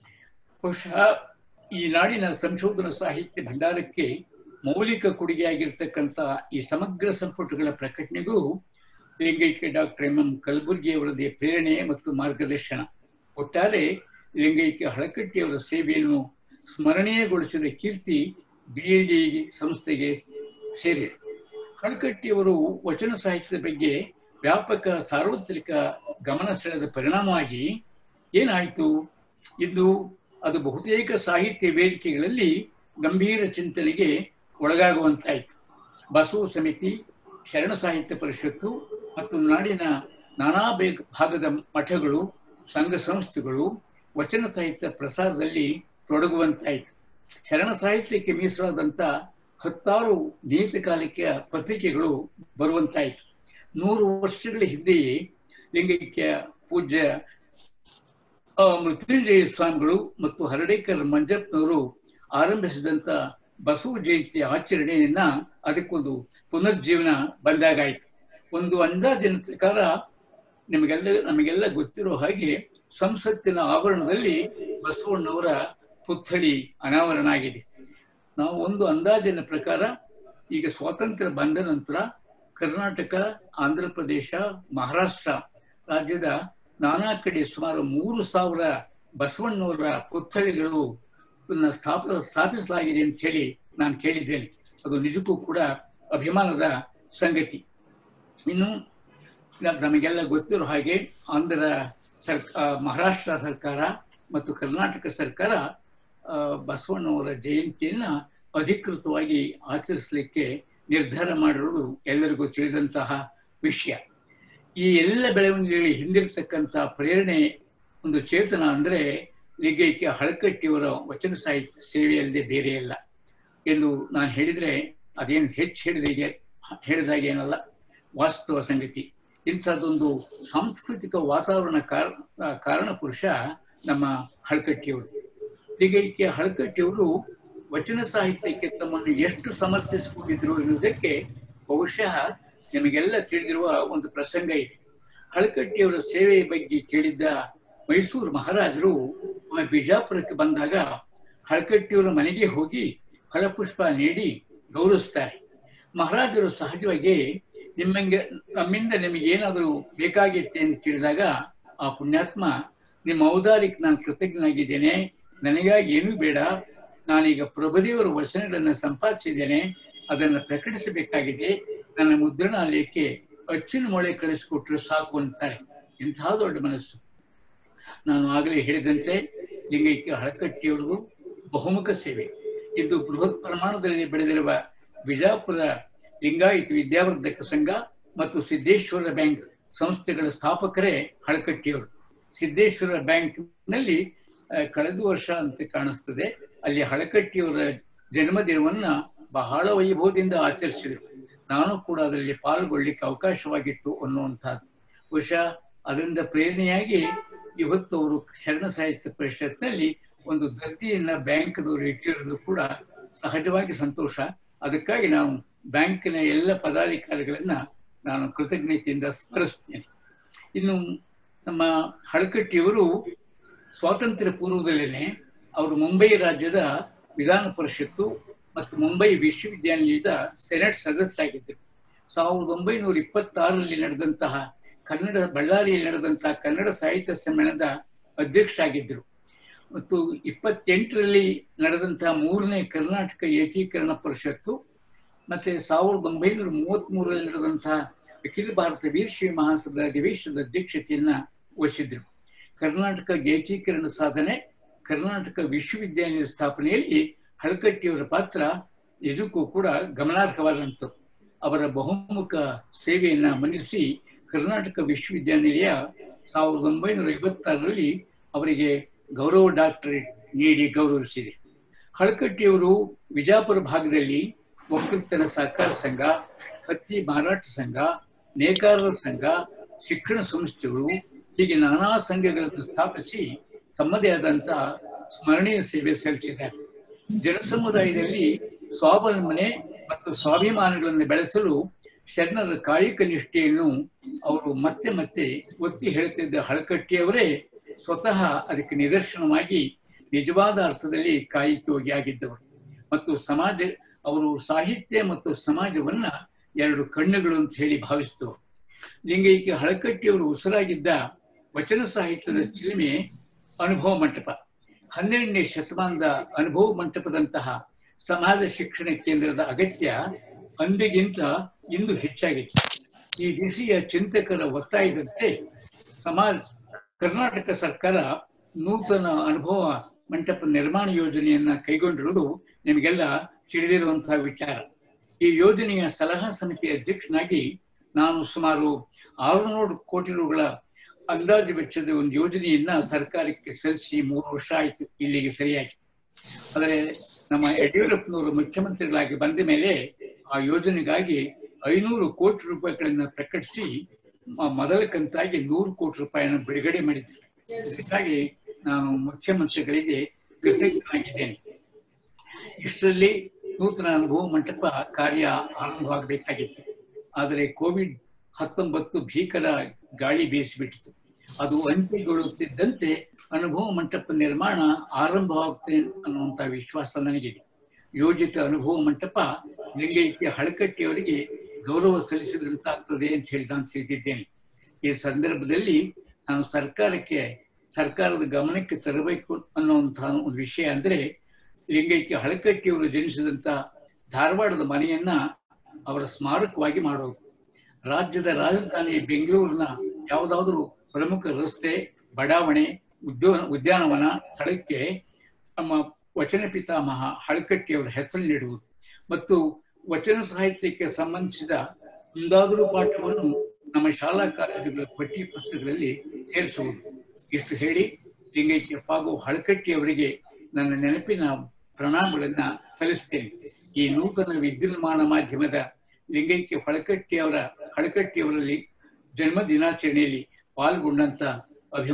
ಬಹುಶಃ ಈ ನಾಡಿನ ಸಂಶೋಧನಾ ಸಾಹಿತ್ಯ ಭಂಡಾರಕ್ಕೆ ಮೌಲಿಕ ಕೊಡುಗೆಯಾಗಿರ್ತಕ್ಕಂಥ ಈ ಸಮಗ್ರ ಸಂಪುಟಗಳ ಪ್ರಕಟಣೆಗೂ ಲಿಂಗೈಕ್ಯ ಡಾಕ್ಟರ್ ಎಂ ಎಂ ಕಲಬುರ್ಗಿ ಅವರದೇ ಪ್ರೇರಣೆ ಮತ್ತು ಮಾರ್ಗದರ್ಶನ. ಒಟ್ಟಾರೆ ಲಿಂಗೈಕ್ಯ ಹಳಕಟ್ಟಿಯವರ ಸೇವೆಯನ್ನು ಸ್ಮರಣೀಯಗೊಳಿಸಿದ ಕೀರ್ತಿ ಬಿ ಎಲ್ ಡಿ ಸಂಸ್ಥೆಗೆ ಸೇರಿದೆ. ಹಳಕಟ್ಟಿಯವರು ವಚನ ಸಾಹಿತ್ಯದ ಬಗ್ಗೆ ವ್ಯಾಪಕ ಸಾರ್ವತ್ರಿಕ ಗಮನ ಸೆಳೆದ ಪರಿಣಾಮವಾಗಿ ಏನಾಯಿತು? ಇಂದು ಅದು ಬಹುತೇಕ ಸಾಹಿತ್ಯ ವೇದಿಕೆಗಳಲ್ಲಿ ಗಂಭೀರ ಚಿಂತನೆಗೆ ಒಳಗಾಗುವಂತಾಯಿತು. ಬಸವ ಸಮಿತಿ, ಶರಣ ಸಾಹಿತ್ಯ ಪರಿಷತ್ತು ಮತ್ತು ನಾಡಿನ ನಾನಾ ಭಾಗದ ಮಠಗಳು, ಸಂಘ ಸಂಸ್ಥೆಗಳು ವಚನ ಸಾಹಿತ್ಯ ಪ್ರಸಾರದಲ್ಲಿ ತೊಡಗುವಂತಾಯಿತು. ಶರಣ ಸಾಹಿತ್ಯಕ್ಕೆ ಮೀಸಲಾದಂಥ ಹತ್ತಾರು ನಿಯತಕಾಲಿಕ ಪತ್ರಿಕೆಗಳು ಬರುವಂತಾಯಿತು. ನೂರು ವರ್ಷಗಳ ಹಿಂದೆಯೇ ಲಿಂಗೈಕ್ಯ ಪೂಜ್ಯ ಮೃತ್ಯುಂಜಯ ಸ್ವಾಮಿಗಳು ಮತ್ತು ಹರಡೇಕರ್ ಮಂಜಪ್ಪನವರು ಆರಂಭಿಸಿದಂಥ ಬಸವ ಜಯಂತಿ ಆಚರಣೆಯನ್ನ ಅದಕ್ಕೊಂದು ಪುನರ್ಜೀವನ ಬಂದಾಗಾಯಿತು. ಒಂದು ಅಂದಾಜಿನ ಪ್ರಕಾರ ನಿಮಗೆಲ್ಲ ನಮಗೆಲ್ಲ ಗೊತ್ತಿರೋ ಹಾಗೆ ಸಂಸತ್ತಿನ ಆವರಣದಲ್ಲಿ ಬಸವಣ್ಣವರ ಪುತ್ಥಳಿ ಅನಾವರಣ ಆಗಿದೆ. ನಾವು ಒಂದು ಅಂದಾಜಿನ ಪ್ರಕಾರ ಈಗ ಸ್ವಾತಂತ್ರ್ಯ ಬಂದ ನಂತರ ಕರ್ನಾಟಕ, ಆಂಧ್ರ ಪ್ರದೇಶ, ಮಹಾರಾಷ್ಟ್ರ ರಾಜ್ಯದ ನಾನಾ ಕಡೆ ಸುಮಾರು ಮೂರು ಸಾವಿರ ಬಸವಣ್ಣವರ ಪುತ್ಥಳಿಗಳು ಸ್ಥಾಪ ಸ್ಥಾಪಿಸಲಾಗಿದೆ ಅಂತ ಹೇಳಿ ನಾನು ಕೇಳಿದ್ದೇನೆ. ಅದು ನಿಜಕ್ಕೂ ಕೂಡ ಅಭಿಮಾನದ ಸಂಗತಿ. ಇನ್ನು ನಮಗೆಲ್ಲ ಗೊತ್ತಿರೋ ಹಾಗೆ ಆಂಧ್ರ ಸರ್ಕಾರ, ಮಹಾರಾಷ್ಟ್ರ ಸರ್ಕಾರ ಮತ್ತು ಕರ್ನಾಟಕ ಸರ್ಕಾರ ಬಸವಣ್ಣವರ ಜಯಂತಿಯನ್ನ ಅಧಿಕೃತವಾಗಿ ಆಚರಿಸಲಿಕ್ಕೆ ನಿರ್ಧಾರ ಮಾಡಿರುವುದು ಎಲ್ಲರಿಗೂ ತಿಳಿದಂತಹ ವಿಷಯ. ಈ ಎಲ್ಲ ಬೆಳವಣಿಗೆಗಳಿಗೆ ಹಿಂದಿರ್ತಕ್ಕಂಥ ಪ್ರೇರಣೆ, ಒಂದು ಚೇತನ ಅಂದರೆ ಲಿಂಗೈಕ್ಯ ಹಳಕಟ್ಟಿಯವರ ವಚನ ಸಾಹಿತ್ಯ ಸೇವೆಯಲ್ಲದೆ ಬೇರೆ ಇಲ್ಲ ಎಂದು ನಾನು ಹೇಳಿದರೆ ಅದೇನು ಹೆಚ್ಚು ಹೇಳಿದಾಗೆ ಹೇಳಿದಾಗೇನಲ್ಲ, ವಾಸ್ತವ ಸಂಗತಿ. ಇಂಥದ್ದೊಂದು ಸಾಂಸ್ಕೃತಿಕ ವಾತಾವರಣ ಕಾರಣ ಕಾರಣ ಪುರುಷ ನಮ್ಮ ಹಳಕಟ್ಟಿಯವರು. ಲಿಂಗೈಕ್ಯ ಹಳಕಟ್ಟಿಯವರು ವಚನ ಸಾಹಿತ್ಯಕ್ಕೆ ತಮ್ಮನ್ನು ಎಷ್ಟು ಸಮರ್ಥಿಸಿಕೊಂಡಿದ್ರು ಎನ್ನುವುದಕ್ಕೆ ಬಹುಶಃ ನಿಮಗೆಲ್ಲ ತಿಳಿದಿರುವ ಒಂದು ಪ್ರಸಂಗ ಇದೆ. ಹಳಕಟ್ಟಿಯವರ ಸೇವೆಯ ಬಗ್ಗೆ ಕೇಳಿದ್ದ ಮೈಸೂರು ಮಹಾರಾಜರು ಒಮ್ಮೆ ಬಿಜಾಪುರಕ್ಕೆ ಬಂದಾಗ ಹಳಕಟ್ಟಿಯವರ ಮನೆಗೆ ಹೋಗಿ ಫಲಪುಷ್ಪ ನೀಡಿ ಗೌರವಿಸ್ತಾರೆ. ಮಹಾರಾಜರು ಸಹಜವಾಗಿ ನಿಮ್ಮಂಗೆ ನಮ್ಮಿಂದ ನಿಮಗೆ ಏನಾದರೂ ಬೇಕಾಗಿತ್ತೆ ಅಂತ ಕೇಳಿದಾಗ ಆ ಪುಣ್ಯಾತ್ಮ, ನಿಮ್ಮ ಔದಾರ್ಯಕ್ಕೆ ನಾನು ಕೃತಜ್ಞನಾಗಿದ್ದೇನೆ, ನನಗಾಗಿ ಏನೂ ಬೇಡ, ನಾನೀಗ ಪ್ರಭುದೇವರ ವಚನಗಳನ್ನು ಸಂಪಾದಿಸಿದ್ದೇನೆ, ಅದನ್ನು ಪ್ರಕಟಿಸಬೇಕಾಗಿದೆ, ನನ್ನ ಮುದ್ರಣಾಲಯಕ್ಕೆ ಅಚ್ಚಿನ ಮೊಳೆ ಕಳಿಸಿಕೊಟ್ರೆ ಸಾಕು ಅಂತಾರೆ. ಇಂತಹ ದೊಡ್ಡ ಮನಸ್ಸು. ನಾನು ಆಗಲೇ ಹೇಳಿದಂತೆ ಲಿಂಗೈಕ್ಯ ಹಳಕಟ್ಟಿಯವರದು ಬಹುಮುಖ ಸೇವೆ. ಇದು ಬೃಹತ್ ಪ್ರಮಾಣದಲ್ಲಿ ಬೆಳೆದಿರುವ ಬಿಜಾಪುರ ಲಿಂಗಾಯತ ವಿದ್ಯಾವರ್ಧಕ ಸಂಘ ಮತ್ತು ಸಿದ್ದೇಶ್ವರ ಬ್ಯಾಂಕ್ ಸಂಸ್ಥೆಗಳ ಸ್ಥಾಪಕರೇ ಹಳಕಟ್ಟಿಯವರು. ಸಿದ್ದೇಶ್ವರ ಬ್ಯಾಂಕ್ ನಲ್ಲಿ ಕಳೆದ ವರ್ಷ ಅಂತ ಕಾಣಿಸ್ತದೆ, ಅಲ್ಲಿ ಹಳಕಟ್ಟಿಯವರ ಜನ್ಮದಿನವನ್ನ ಬಹಳ ವೈಭವದಿಂದ ಆಚರಿಸಿದರು. ನಾನು ಕೂಡ ಅದರಲ್ಲಿ ಪಾಲ್ಗೊಳ್ಳಿಕ್ಕೆ ಅವಕಾಶವಾಗಿತ್ತು ಅನ್ನುವಂಥದ್ದು. ಬಹುಶಃ ಅದರಿಂದ ಪ್ರೇರಣೆಯಾಗಿ ಇವತ್ತು ಅವರು ಶರಣ ಸಾಹಿತ್ಯ ಪರಿಷತ್ನಲ್ಲಿ ಒಂದು ದತ್ತಿಯನ್ನ ಬ್ಯಾಂಕ್ನವರು ಇಟ್ಟಿರೋದು ಕೂಡ ಸಹಜವಾಗಿ ಸಂತೋಷ. ಅದಕ್ಕಾಗಿ ನಾನು ಬ್ಯಾಂಕಿನ ಎಲ್ಲ ಪದಾಧಿಕಾರಿಗಳನ್ನ ನಾನು ಕೃತಜ್ಞತೆಯಿಂದ ಸ್ಮರಿಸ್ತೇನೆ. ಇನ್ನು ನಮ್ಮ ಹಳಕಟ್ಟಿಯವರು ಸ್ವಾತಂತ್ರ್ಯ ಪೂರ್ವದಲ್ಲೇನೆ ಅವರು ಮುಂಬೈ ರಾಜ್ಯದ ವಿಧಾನ ಪರಿಷತ್ತು ಮತ್ತು ಮುಂಬೈ ವಿಶ್ವವಿದ್ಯಾನಿಲಯದ ಸೆನೆಟ್ ಸದಸ್ಯರಾಗಿದ್ದರು. ಸಾವಿರದ ಒಂಬೈನೂರ ಇಪ್ಪತ್ತಾರರಲ್ಲಿ ನಡೆದಂತಹ ಕನ್ನಡ ಬಳ್ಳಾರಿಯಲ್ಲಿ ನಡೆದಂತಹ ಕನ್ನಡ ಸಾಹಿತ್ಯ ಸಮ್ಮೇಳನದ ಅಧ್ಯಕ್ಷ ಆಗಿದ್ದರು. ಮತ್ತು ಇಪ್ಪತ್ತೆಂಟರಲ್ಲಿ ನಡೆದಂತಹ ಮೂರನೇ ಕರ್ನಾಟಕ ಏಕೀಕರಣ ಪರಿಷತ್ತು ಮತ್ತೆ ಸಾವಿರದ ಒಂಬೈನೂರ ಮೂವತ್ತ್ ಮೂರರಲ್ಲಿ ನಡೆದಂತಹ ಅಖಿಲ ಭಾರತ ವೀರಶೈವ ಮಹಾಸಭಾ ಅಧಿವೇಶನದ ಅಧ್ಯಕ್ಷತೆಯನ್ನ ವಹಿಸಿದ್ರು. ಕರ್ನಾಟಕ ಏಕೀಕರಣ ಸಾಧನೆ, ಕರ್ನಾಟಕ ವಿಶ್ವವಿದ್ಯಾನಿಲಯ ಸ್ಥಾಪನೆಯಲ್ಲಿ ಹಳಕಟ್ಟಿಯವರ ಪಾತ್ರ ನಿಜಕ್ಕೂ ಕೂಡ ಗಮನಾರ್ಹವಾದಂಥದ್ದು. ಅವರ ಬಹುಮುಖ ಸೇವೆಯನ್ನ ಮನ್ನಿಸಿ ಕರ್ನಾಟಕ ವಿಶ್ವವಿದ್ಯಾನಿಲಯ ಸಾವಿರದ ಒಂಬೈನೂರ ಐವತ್ತಾರರಲ್ಲಿ ಅವರಿಗೆ ಗೌರವ ಡಾಕ್ಟರೇಟ್ ನೀಡಿ ಗೌರವಿಸಿದೆ. ಹಳಕಟ್ಟಿಯವರು ವಿಜಾಪುರ ಭಾಗದಲ್ಲಿ ಒಕ್ಕಲಿತನ ಸಹಕಾರ ಸಂಘ, ಹತ್ತಿ ಮಾರಾಟ ಸಂಘ, ನೇಕಾರರ ಸಂಘ, ಶಿಕ್ಷಣ ಸಂಸ್ಥೆಗಳು ಹೀಗೆ ನಾನಾ ಸಂಘಗಳನ್ನು ಸ್ಥಾಪಿಸಿ ತಮ್ಮದೇ ಆದಂತಹ ಸ್ಮರಣೀಯ ಸೇವೆ ಸಲ್ಲಿಸಿದ್ದಾರೆ. ಜನಸಮುದಾಯದಲ್ಲಿ ಸ್ವಾವಲಂಬನೆ ಮತ್ತು ಸ್ವಾಭಿಮಾನಗಳನ್ನು ಬೆಳೆಸಲು ಶರಣರ ಕಾಯಿಕ ನಿಷ್ಠೆಯನ್ನು ಅವರು ಮತ್ತೆ ಮತ್ತೆ ಒತ್ತಿ ಹೇಳುತ್ತಿದ್ದ ಹಳಕಟ್ಟಿಯವರೇ ಸ್ವತಃ ಅದಕ್ಕೆ ನಿದರ್ಶನವಾಗಿ ನಿಜವಾದ ಅರ್ಥದಲ್ಲಿ ಕಾಯಿಕೋಗಿ ಆಗಿದ್ದವರು. ಮತ್ತು ಸಮಾಜ ಅವರು ಸಾಹಿತ್ಯ ಮತ್ತು ಸಮಾಜವನ್ನ ಎರಡು ಕಣ್ಣುಗಳು ಅಂತ ಹೇಳಿ ಭಾವಿಸಿದವರು. ಲಿಂಗೈಕ್ಯ ಹಳಕಟ್ಟಿಯವರು ಉಸಿರಾಗಿದ್ದ ವಚನ ಸಾಹಿತ್ಯದ ಚಿಲುಮೆ ಅನುಭವ ಮಂಟಪ. ಹನ್ನೆರಡನೇ ಶತಮಾನದ ಅನುಭವ ಮಂಟಪದಂತಹ ಸಮಾಜ ಶಿಕ್ಷಣ ಕೇಂದ್ರದ ಅಗತ್ಯ ಅಂದಿಗಿಂತ ಇಂದು ಹೆಚ್ಚಾಗಿದೆ. ಈ ದಿಸೆಯ ಚಿಂತಕರ ಒತ್ತಾಯದಂತೆ ಸಮಾಜ ಕರ್ನಾಟಕ ಸರ್ಕಾರ ನೂತನ ಅನುಭವ ಮಂಟಪ ನಿರ್ಮಾಣ ಯೋಜನೆಯನ್ನ ಕೈಗೊಂಡಿರುವುದು ನಿಮಗೆಲ್ಲ ತಿಳಿದಿರುವಂತಹ ವಿಚಾರ. ಈ ಯೋಜನೆಯ ಸಲಹಾ ಸಮಿತಿಯ ಅಧ್ಯಕ್ಷನಾಗಿ ನಾನು ಸುಮಾರು ಆರುನೂರು ಕೋಟಿ ರೂಗಳ ಅಂದಾಜು ವೆಚ್ಚದ ಒಂದು ಯೋಜನೆಯನ್ನ ಸರ್ಕಾರಕ್ಕೆ ಸಲ್ಲಿಸಿ ಮೂರು ವರ್ಷ ಆಯಿತು ಇಲ್ಲಿಗೆ ಸರಿಯಾಗಿ. ಆದರೆ ನಮ್ಮ ಯಡಿಯೂರಪ್ಪನವರು ಮುಖ್ಯಮಂತ್ರಿಗಳಾಗಿ ಬಂದ ಮೇಲೆ ಆ ಯೋಜನೆಗಾಗಿ ಐನೂರು ಕೋಟಿ ರೂಪಾಯಿಗಳನ್ನ ಪ್ರಕಟಿಸಿ ಮೊದಲ ಕಂತಾಗಿ ನೂರು ಕೋಟಿ ರೂಪಾಯಿಯನ್ನು ಬಿಡುಗಡೆ ಮಾಡಿದ್ದಾರೆ. ಇದಕ್ಕಾಗಿ ನಾನು ಮುಖ್ಯಮಂತ್ರಿಗಳಿಗೆ ಕೃತಜ್ಞನಾಗಿದ್ದೇನೆ. ಇಷ್ಟರಲ್ಲಿ ನೂತನ ಅನುಭವ ಮಂಟಪ ಕಾರ್ಯ ಆರಂಭವಾಗಬೇಕಾಗಿತ್ತು. ಆದರೆ ಕೋವಿಡ್ ಹತ್ತೊಂಬತ್ತು ಭೀಕರ ಗಾಳಿ ಬೀಸಿಬಿಟ್ಟಿತು. ಅದು ಅಂತ್ಯಗೊಳ್ಳುತ್ತಿದ್ದಂತೆ ಅನುಭವ ಮಂಟಪ ನಿರ್ಮಾಣ ಆರಂಭವಾಗುತ್ತೆ ಅನ್ನುವಂಥ ವಿಶ್ವಾಸ ನನಗಿದೆ. ಯೋಜಿತ ಅನುಭವ ಮಂಟಪ ಲಿಂಗೈಕ್ಯ ಹಳಕಟ್ಟಿಯವರಿಗೆ ಗೌರವ ಸಲ್ಲಿಸಿದಂತಾಗ್ತದೆ ಅಂತ ಹೇಳಿ ನಾನು ತಿಳಿದಿದ್ದೇನೆ. ಈ ಸಂದರ್ಭದಲ್ಲಿ ನಾನು ಸರ್ಕಾರಕ್ಕೆ ಸರ್ಕಾರದ ಗಮನಕ್ಕೆ ತರಬೇಕು ಅನ್ನುವಂತಹ ಒಂದು ವಿಷಯ ಅಂದ್ರೆ, ಲಿಂಗೈಕ್ಯ ಹಳಕಟ್ಟಿಯವರು ಜನಿಸಿದಂತ ಧಾರವಾಡದ ಮನೆಯನ್ನ ಅವರ ಸ್ಮಾರಕವಾಗಿ ಮಾಡೋದು. ರಾಜ್ಯದ ರಾಜಧಾನಿ ಬೆಂಗಳೂರಿನ ಯಾವುದಾದ್ರೂ ಪ್ರಮುಖ ರಸ್ತೆ, ಬಡಾವಣೆ, ಉದ್ಯೋಗ ಉದ್ಯಾನವನ ಸ್ಥಳಕ್ಕೆ ನಮ್ಮ ವಚನ ಪಿತಾಮಹ ಹಳಕಟ್ಟಿಯವರ ಹೆಸರು ನೀಡುವುದು ಮತ್ತು ವಚನ ಸಾಹಿತ್ಯಕ್ಕೆ ಸಂಬಂಧಿಸಿದ ಒಂದಾದರೂ ಪಾಠವನ್ನು ನಮ್ಮ ಶಾಲಾ ಕಾಲೇಜುಗಳ ಪಠ್ಯ ಪುಸ್ತಕಗಳಲ್ಲಿ ಸೇರಿಸುವುದು. ಇಷ್ಟು ಹೇಳಿ ಲಿಂಗೈಕ್ಯ ಪಾಗು ಹಳಕಟ್ಟಿಯವರಿಗೆ ನನ್ನ ನೆನಪಿನ ಪ್ರಣಾಮಗಳನ್ನ ಸಲ್ಲಿಸ್ತೇನೆ. ಈ ನೂತನ ವಿದ್ಯುನ್ಮಾನ ಮಾಧ್ಯಮದ ಲಿಂಗೈಕ್ಯ ಹಳಕಟ್ಟಿಯವರ ಹಳಕಟ್ಟಿಯವರಲ್ಲಿ ಜನ್ಮ ದಿನಾಚರಣೆಯಲ್ಲಿ ಪಾಲ್ಗೊಂಡಂತ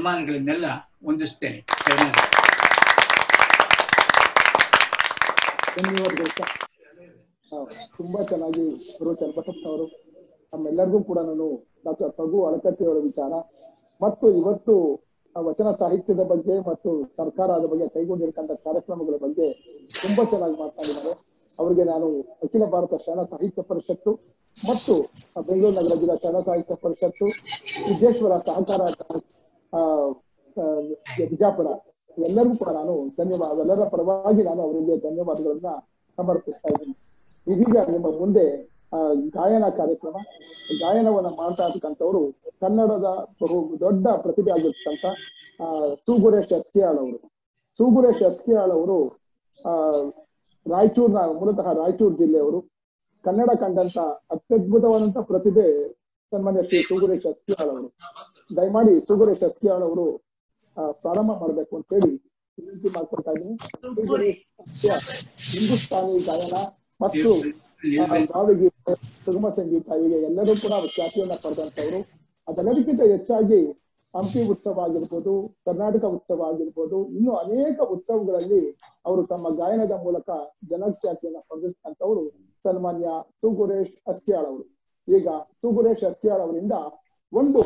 ಅಭಿಮಾನಿಗಳನ್ನೆಲ್ಲ ವಂದಿಸ್ತೇನೆ. ಧನ್ಯವಾದಗಳು ಸರ್. ಆ, ತುಂಬಾ ಚೆನ್ನಾಗಿ ಗುರು ಚನ್ನಬಸಪ್ಪನವರು ನಮ್ಮೆಲ್ಲರಿಗೂ ಕೂಡ ನಾನು ಡಾಕ್ಟರ್ ರಘು ಅಳಕಟ್ಟಿ ಅವರ ವಿಚಾರ ಮತ್ತು ಇವತ್ತು ಆ ವಚನ ಸಾಹಿತ್ಯದ ಬಗ್ಗೆ ಮತ್ತು ಸರ್ಕಾರ ಅದ್ರ ಬಗ್ಗೆ ಕೈಗೊಂಡಿರ್ತಕ್ಕಂಥ ಕಾರ್ಯಕ್ರಮಗಳ ಬಗ್ಗೆ ತುಂಬಾ ಚೆನ್ನಾಗಿ ಮಾತನಾಡಿದ್ದಾರೆ. ಅವರಿಗೆ ನಾನು ಅಖಿಲ ಭಾರತ ಶರಣ ಸಾಹಿತ್ಯ ಪರಿಷತ್ತು ಮತ್ತು ಬೆಂಗಳೂರು ನಗರ ಜಿಲ್ಲಾ ಶರಣ ಸಾಹಿತ್ಯ ಪರಿಷತ್ತು, ಸಿದ್ದೇಶ್ವರ ಸಹಕಾರ ಆ ಬಿಜಾಪುರ ಎಲ್ಲರಿಗೂ ಕೂಡ ನಾನು ಧನ್ಯವಾದ ಎಲ್ಲರ ಪರವಾಗಿ ನಾನು ಅವರಿಗೆ ಧನ್ಯವಾದಗಳನ್ನ ಸಮರ್ಪಿಸ್ತಾ ಇದ್ದೀನಿ. ಇದೀಗ ನಿಮ್ಮ ಮುಂದೆ ಆ ಗಾಯನ ಕಾರ್ಯಕ್ರಮ ಗಾಯನವನ್ನ ಮಾಡ್ತಾ ಇರ್ತಕ್ಕಂಥವ್ರು ಕನ್ನಡದ ಬಹು ದೊಡ್ಡ ಪ್ರತಿಭೆ ಆಗಿರ್ತಕ್ಕಂಥ ಆ ಸೂಗುರೇಶ್ ಎಸ್ಕಿಯಾಳ್ ಅವರು. ಸೂಗುರೇಶ್ ಎಸ್ಕಿಯಾಳ್ ಅವರು ಆ ರಾಯಚೂರ್ನ ಮೂಲತಃ ರಾಯಚೂರು ಜಿಲ್ಲೆಯವರು. ಕನ್ನಡ ಕಂಡಂತ ಅತ್ಯದ್ಭುತವಾದಂತ ಪ್ರತಿಭೆ ಸನ್ಮಾನ್ಯ ಶ್ರೀ ಸೂಗುರೇಶ್ ಎಸ್ಕಿಯಾಳ್ ಅವರು. ದಯಮಾಡಿ ಸೂಗುರೇಶ್ ಎಸ್ಕಿಯಾಳ್ ಅವರು ಆ ಪ್ರಾರಂಭ ಮಾಡ್ಬೇಕು ಅಂತ ಹೇಳಿ ವಿನಂತಿ ಮಾಡ್ಕೊಳ್ತಾ ಇದ್ದೀನಿ. ಹಿಂದೂಸ್ತಾನಿ ಗಾಯನ ಮತ್ತು ಭಾವಗೀತೆ, ಸುಗಮ ಸಂಗೀತ ಹೀಗೆ ಎಲ್ಲರೂ ಕೂಡ ಖ್ಯಾತಿಯನ್ನ ಪಡೆದಂತವರು. ಅದೆಲ್ಲದಕ್ಕಿಂತ ಹೆಚ್ಚಾಗಿ ಹಂಪಿ ಉತ್ಸವ ಆಗಿರ್ಬೋದು, ಕರ್ನಾಟಕ ಉತ್ಸವ ಆಗಿರ್ಬೋದು, ಇನ್ನು ಅನೇಕ ಉತ್ಸವಗಳಲ್ಲಿ ಅವರು ತಮ್ಮ ಗಾಯನದ ಮೂಲಕ ಜನಖ್ಯಾತಿಯನ್ನ ಪಡೆದಿರ್ತಕ್ಕಂಥವ್ರು ಸನ್ಮಾನ್ಯ ಸೂಗುರೇಶ್ ಎಸ್ಕಿಯಾಳ್ ಅವರು. ಈಗ ಸೂಗುರೇಶ್ ಎಸ್ಕಿಯಾಳ್ ಅವರಿಂದ ಒಂದು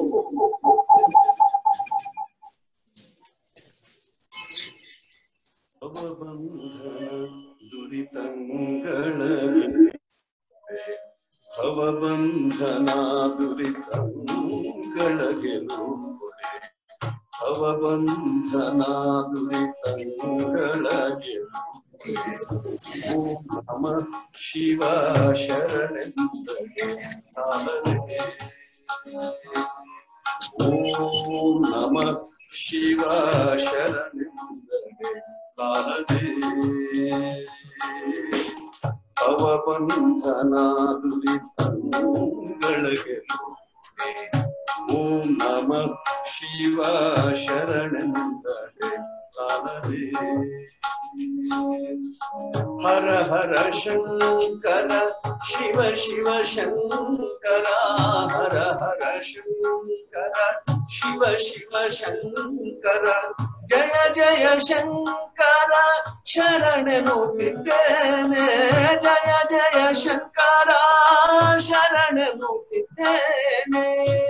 ಭವಬಂಧನ ದುರಿತಂಗಳ ಗೆಲುವುದೇ, ಭವಬಂಧನ ದುರಿತಂಗಳ ಗೆಲುವುದೇ. ಓಂ ನಮಃ ಶಿವ ಶರಣೆಂದರೆ ಸಾಲದೆ, ಓಂ ನಮಃ ಶಿವ ಶರಣೆಂದರೆ ಸಾಲದೆ. ಭವಬಂಧನ ದುರಿತಂಗಳ ಗೆಲುವುದೇ, ಓಂ ನಮಃ ಶಿವ ಶರಣೆಂದರೆ ಸಾಲದೆ. ಹರ ಹರ ಶಂಕರ ಶಿವ ಶಿವ ಶಂಕರ, ಹರ ಹರ ಶಂಕರ ಶಿವ ಶಿವ ಶಂಕರ, ಜಯ ಜಯ ಶಂಕರ ಶರಣೆನ್ನುತ್ತಿದ್ದೇನೆ, ಜಯ ಜಯ ಶಂಕರ ಶರಣೆನ್ನುತ್ತಿದ್ದೇನೆ.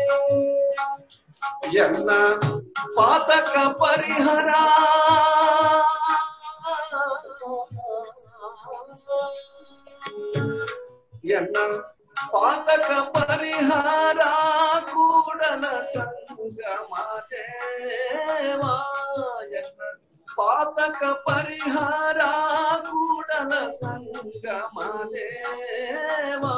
ಎಲ್ಲ ಪಾತಕ ಪರಿಹರ, ಎಲ್ಲ ಪಾತಕ ಪರಿಹಾರ, ಕೂಡಲ ಸಂಗಮ ದೇವಾ. ಎಲ್ಲ ಪಾತಕ ಪರಿಹಾರ, ಕೂಡಲ ಸಂಗಮ ದೇವಾ.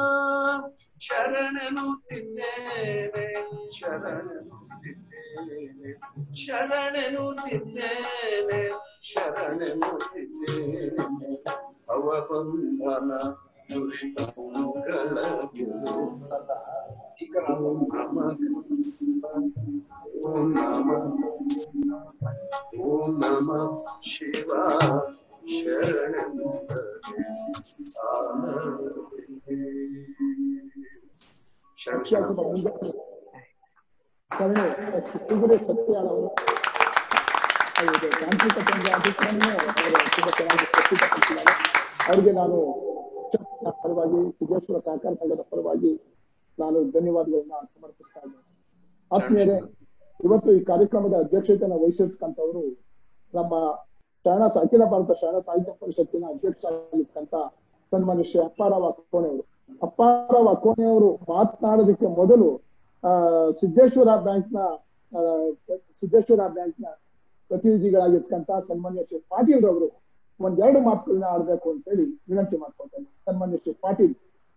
ಶರಣೆನ್ನುತ್ತಿದ್ದೇನೆ, ಶರಣೆನ್ನುತ್ತಿದ್ದೇನೆ, ಶರಣೆನ್ನುತ್ತಿದ್ದೇನೆ, ಶರಣೆನ್ನುತ್ತಿದ್ದೇನೆ. ಭವಬಂಧನ ದುರಿತಂಗಳ ಗೆಲುವುದೇ. ಓಂ ನಮಃ ಓಂ ನಮಃ ಓಂ ನಮಃ ಶಿವ ಶರಣೆಂದರೆ ಸಾಲದೆ. ಪ್ರಖ್ಯಾತ ಮುಂದೆ ಕವಿ ಸೂಗುರೇಶ್ ಎಸ್ಕಿಯಾಳ್ ಅವರು ತಾಂತ್ರಿಕ ಅಭಿಪ್ರಾಯವನ್ನು ಅವರು ತುಂಬಾ ಚೆನ್ನಾಗಿ ಪ್ರಸ್ತುತಪಡಿಸಿದ್ದಾರೆ. ಅವರಿಗೆ ನಾನು ಪರವಾಗಿ ಸಿದ್ದೇಶ್ವರ ಸಹಕಾರ ಸಂಘದ ಪರವಾಗಿ ನಾನು ಧನ್ಯವಾದಗಳನ್ನ ಸಮರ್ಪಿಸ್ತಾ ಇದ್ದೇನೆ. ಆತ್ಮೀಯರೇ, ಇವತ್ತು ಈ ಕಾರ್ಯಕ್ರಮದ ಅಧ್ಯಕ್ಷತೆಯನ್ನು ವಹಿಸಿರ್ತಕ್ಕಂಥವರು ನಮ್ಮ ಶರಣ ಅಖಿಲ ಭಾರತ ಶರಣ ಸಾಹಿತ್ಯ ಪರಿಷತ್ತಿನ ಅಧ್ಯಕ್ಷರಾಗಿರ್ತಕ್ಕಂಥ ಸನ್ಮಾನ್ಯ ಶ್ರೀ ಅಪ್ಪಾರಾವ್ ಅಕ್ಕೋಣೆ ಅವರು. ಅಪ್ಪಾರಾವ್ ಅಕ್ಕೋಣೆ ಅವರು ಮಾತನಾಡೋದಕ್ಕೆ ಮೊದಲು ಆ ಸಿದ್ದೇಶ್ವರ ಬ್ಯಾಂಕ್ ನ ಸಿದ್ದೇಶ್ವರ ಬ್ಯಾಂಕ್ ನ ಪ್ರತಿನಿಧಿಗಳಾಗಿರ್ತಕ್ಕಂಥ ಸನ್ಮಾನ್ಯ ಶ್ರೀ ಪಾಟೀಲ್ ಅವರು ಒಂದೆರಡು ಮಾತುಗಳನ್ನ ಆಡ್ಬೇಕು ಅಂತ ಹೇಳಿ ವಿನಂತಿ ಮಾಡ್ಕೊಳ್ತೇನೆ. ಸನ್ಮಾನ್ಯ ಶ್ರೀ ಪಾಟೀಲ್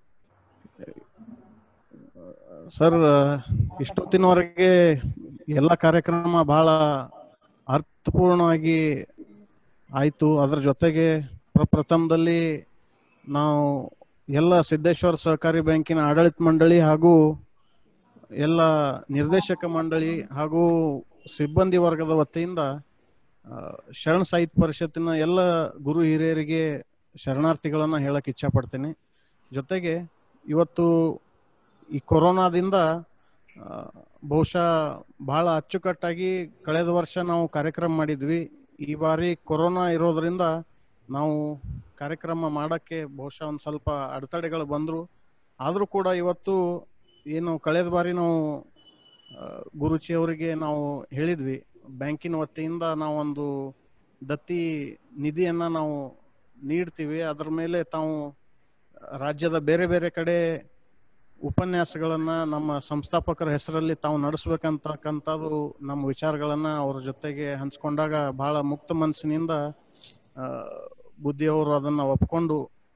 ಸರ್. ಇಷ್ಟೊತ್ತಿನವರೆಗೆ ಎಲ್ಲ ಕಾರ್ಯಕ್ರಮ ಬಹಳ ಅರ್ಥಪೂರ್ಣವಾಗಿ ಆಯ್ತು. ಅದರ ಜೊತೆಗೆ ಪ್ರಪ್ರಥಮದಲ್ಲಿ ನಾವು ಎಲ್ಲ ಸಿದ್ದೇಶ್ವರ ಸಹಕಾರಿ ಬ್ಯಾಂಕಿನ ಆಡಳಿತ ಮಂಡಳಿ ಹಾಗೂ ಎಲ್ಲ ನಿರ್ದೇಶಕ ಮಂಡಳಿ ಹಾಗೂ ಸಿಬ್ಬಂದಿ ವರ್ಗದ ವತಿಯಿಂದ ಶರಣ ಸಾಹಿತ್ಯ ಪರಿಷತ್ತಿನ ಎಲ್ಲ ಗುರು ಹಿರಿಯರಿಗೆ ಶರಣಾರ್ಥಿಗಳನ್ನ ಹೇಳಕ್ ಇಚ್ಛಾ ಪಡ್ತೇನೆ. ಜೊತೆಗೆ ಇವತ್ತು ಈ ಕೊರೋನಾದಿಂದ ಬಹುಶಃ ಬಹಳ ಅಚ್ಚುಕಟ್ಟಾಗಿ ಕಳೆದ ವರ್ಷ ನಾವು ಕಾರ್ಯಕ್ರಮ ಮಾಡಿದ್ವಿ. ಈ ಬಾರಿ ಕೊರೋನಾ ಇರೋದ್ರಿಂದ ನಾವು ಕಾರ್ಯಕ್ರಮ ಮಾಡೋಕ್ಕೆ ಬಹುಶಃ ಒಂದು ಸ್ವಲ್ಪ ಅಡೆತಡೆಗಳು ಬಂದರು. ಆದರೂ ಕೂಡ ಇವತ್ತು ಏನು ಕಳೆದ ಬಾರಿ ನಾವು ಗುರುಜಿ ಅವರಿಗೆ ನಾವು ಹೇಳಿದ್ವಿ, ಬ್ಯಾಂಕಿನ ವತಿಯಿಂದ ನಾವೊಂದು ದತ್ತಿ ನಿಧಿಯನ್ನು ನಾವು ನೀಡ್ತೀವಿ, ಅದರ ಮೇಲೆ ತಾವು ರಾಜ್ಯದ ಬೇರೆ ಬೇರೆ ಕಡೆ ಉಪನ್ಯಾಸಗಳನ್ನು ನಮ್ಮ ಸಂಸ್ಥಾಪಕರ ಹೆಸರಲ್ಲಿ ತಾವು ನಡೆಸ್ಬೇಕಂತಕ್ಕಂಥದ್ದು ನಮ್ಮ ವಿಚಾರಗಳನ್ನು ಅವ್ರ ಜೊತೆಗೆ ಹಂಚ್ಕೊಂಡಾಗ ಬಹಳ ಮುಕ್ತ ಮನಸ್ಸಿನಿಂದ ಬುದ್ಧಿಯವರು ಅದನ್ನು ಒಪ್ಕೊಂಡು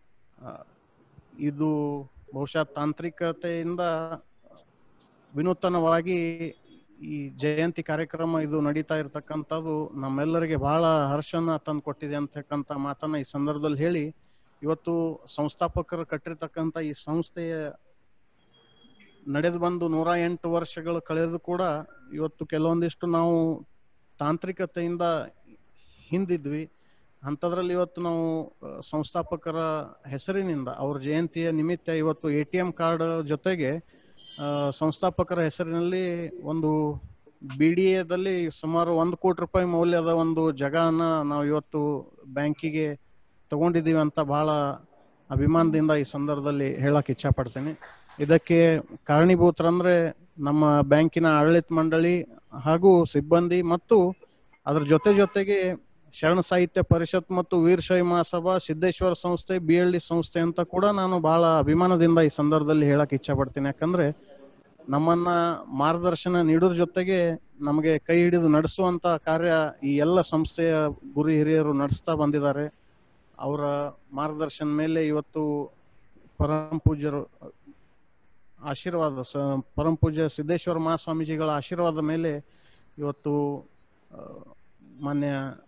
ಇದು ಬಹುಶಃ ತಾಂತ್ರಿಕತೆಯಿಂದ ವಿನೂತನವಾಗಿ ಈ ಜಯಂತಿ ಕಾರ್ಯಕ್ರಮ ಇದು ನಡೀತಾ ಇರತಕ್ಕಂಥದ್ದು ನಮ್ಮೆಲ್ಲರಿಗೆ ಬಹಳ ಹರ್ಷನ ತಂದು ಕೊಟ್ಟಿದೆ ಅಂತಕ್ಕಂಥ ಮಾತನ್ನ ಈ ಸಂದರ್ಭದಲ್ಲಿ ಹೇಳಿ, ಇವತ್ತು ಸಂಸ್ಥಾಪಕರು ಕಟ್ಟಿರ್ತಕ್ಕಂಥ ಈ ಸಂಸ್ಥೆಯ ನಡೆದು ಬಂದು ನೂರ ಎಂಟು ವರ್ಷಗಳು ಕಳೆದು ಕೂಡ ಇವತ್ತು ಕೆಲವೊಂದಿಷ್ಟು ನಾವು ತಾಂತ್ರಿಕತೆಯಿಂದ ಹಿಂದಿದ್ವಿ. ಅಂಥದ್ರಲ್ಲಿ ಇವತ್ತು ನಾವು ಸಂಸ್ಥಾಪಕರ ಹೆಸರಿನಿಂದ ಅವ್ರ ಜಯಂತಿಯ ನಿಮಿತ್ತ ಇವತ್ತು ಎ ಟಿ ಎಂ ಕಾರ್ಡ್ ಜೊತೆಗೆ ಸಂಸ್ಥಾಪಕರ ಹೆಸರಿನಲ್ಲಿ ಒಂದು ಬಿ ಡಿ ಎದಲ್ಲಿ ಸುಮಾರು ಒಂದು ಕೋಟಿ ರೂಪಾಯಿ ಮೌಲ್ಯದ ಒಂದು ಜಾಗನ ನಾವು ಇವತ್ತು ಬ್ಯಾಂಕಿಗೆ ತಗೊಂಡಿದ್ದೀವಿ ಅಂತ ಬಹಳ ಅಭಿಮಾನದಿಂದ ಈ ಸಂದರ್ಭದಲ್ಲಿ ಹೇಳಕ್ ಇಚ್ಛಾ ಪಡ್ತೇನೆ. ಇದಕ್ಕೆ ಕಾರಣೀಭೂತರಂದ್ರೆ ನಮ್ಮ ಬ್ಯಾಂಕಿನ ಆಡಳಿತ ಮಂಡಳಿ ಹಾಗೂ ಸಿಬ್ಬಂದಿ ಮತ್ತು ಅದರ ಜೊತೆ ಜೊತೆಗೆ ಶರಣ ಸಾಹಿತ್ಯ ಪರಿಷತ್ ಮತ್ತು ವೀರಶೈವ ಮಹಾಸಭಾ, ಸಿದ್ದೇಶ್ವರ ಸಂಸ್ಥೆ, ಬಿ ಎಲ್ ಡಿ ಸಂಸ್ಥೆ ಅಂತ ಕೂಡ ನಾನು ಬಹಳ ಅಭಿಮಾನದಿಂದ ಈ ಸಂದರ್ಭದಲ್ಲಿ ಹೇಳಕ್ ಇಚ್ಛಾ ಪಡ್ತೀನಿ. ಯಾಕಂದ್ರೆ ನಮ್ಮನ್ನ ಮಾರ್ಗದರ್ಶನ ನೀಡೋದ್ರ ಜೊತೆಗೆ ನಮಗೆ ಕೈ ಹಿಡಿದು ನಡೆಸುವಂತ ಕಾರ್ಯ ಈ ಎಲ್ಲ ಸಂಸ್ಥೆಯ ಗುರು ಹಿರಿಯರು ನಡೆಸ್ತಾ ಬಂದಿದ್ದಾರೆ. ಅವರ ಮಾರ್ಗದರ್ಶನ ಮೇಲೆ ಇವತ್ತು ಪರಮ ಪೂಜ್ಯರು ಆಶೀರ್ವಾದ ಸ ಪರಮ ಪೂಜ್ಯ ಸಿದ್ದೇಶ್ವರ ಮಹಾಸ್ವಾಮೀಜಿಗಳ ಆಶೀರ್ವಾದ ಮೇಲೆ ಇವತ್ತು ಮಾನ್ಯ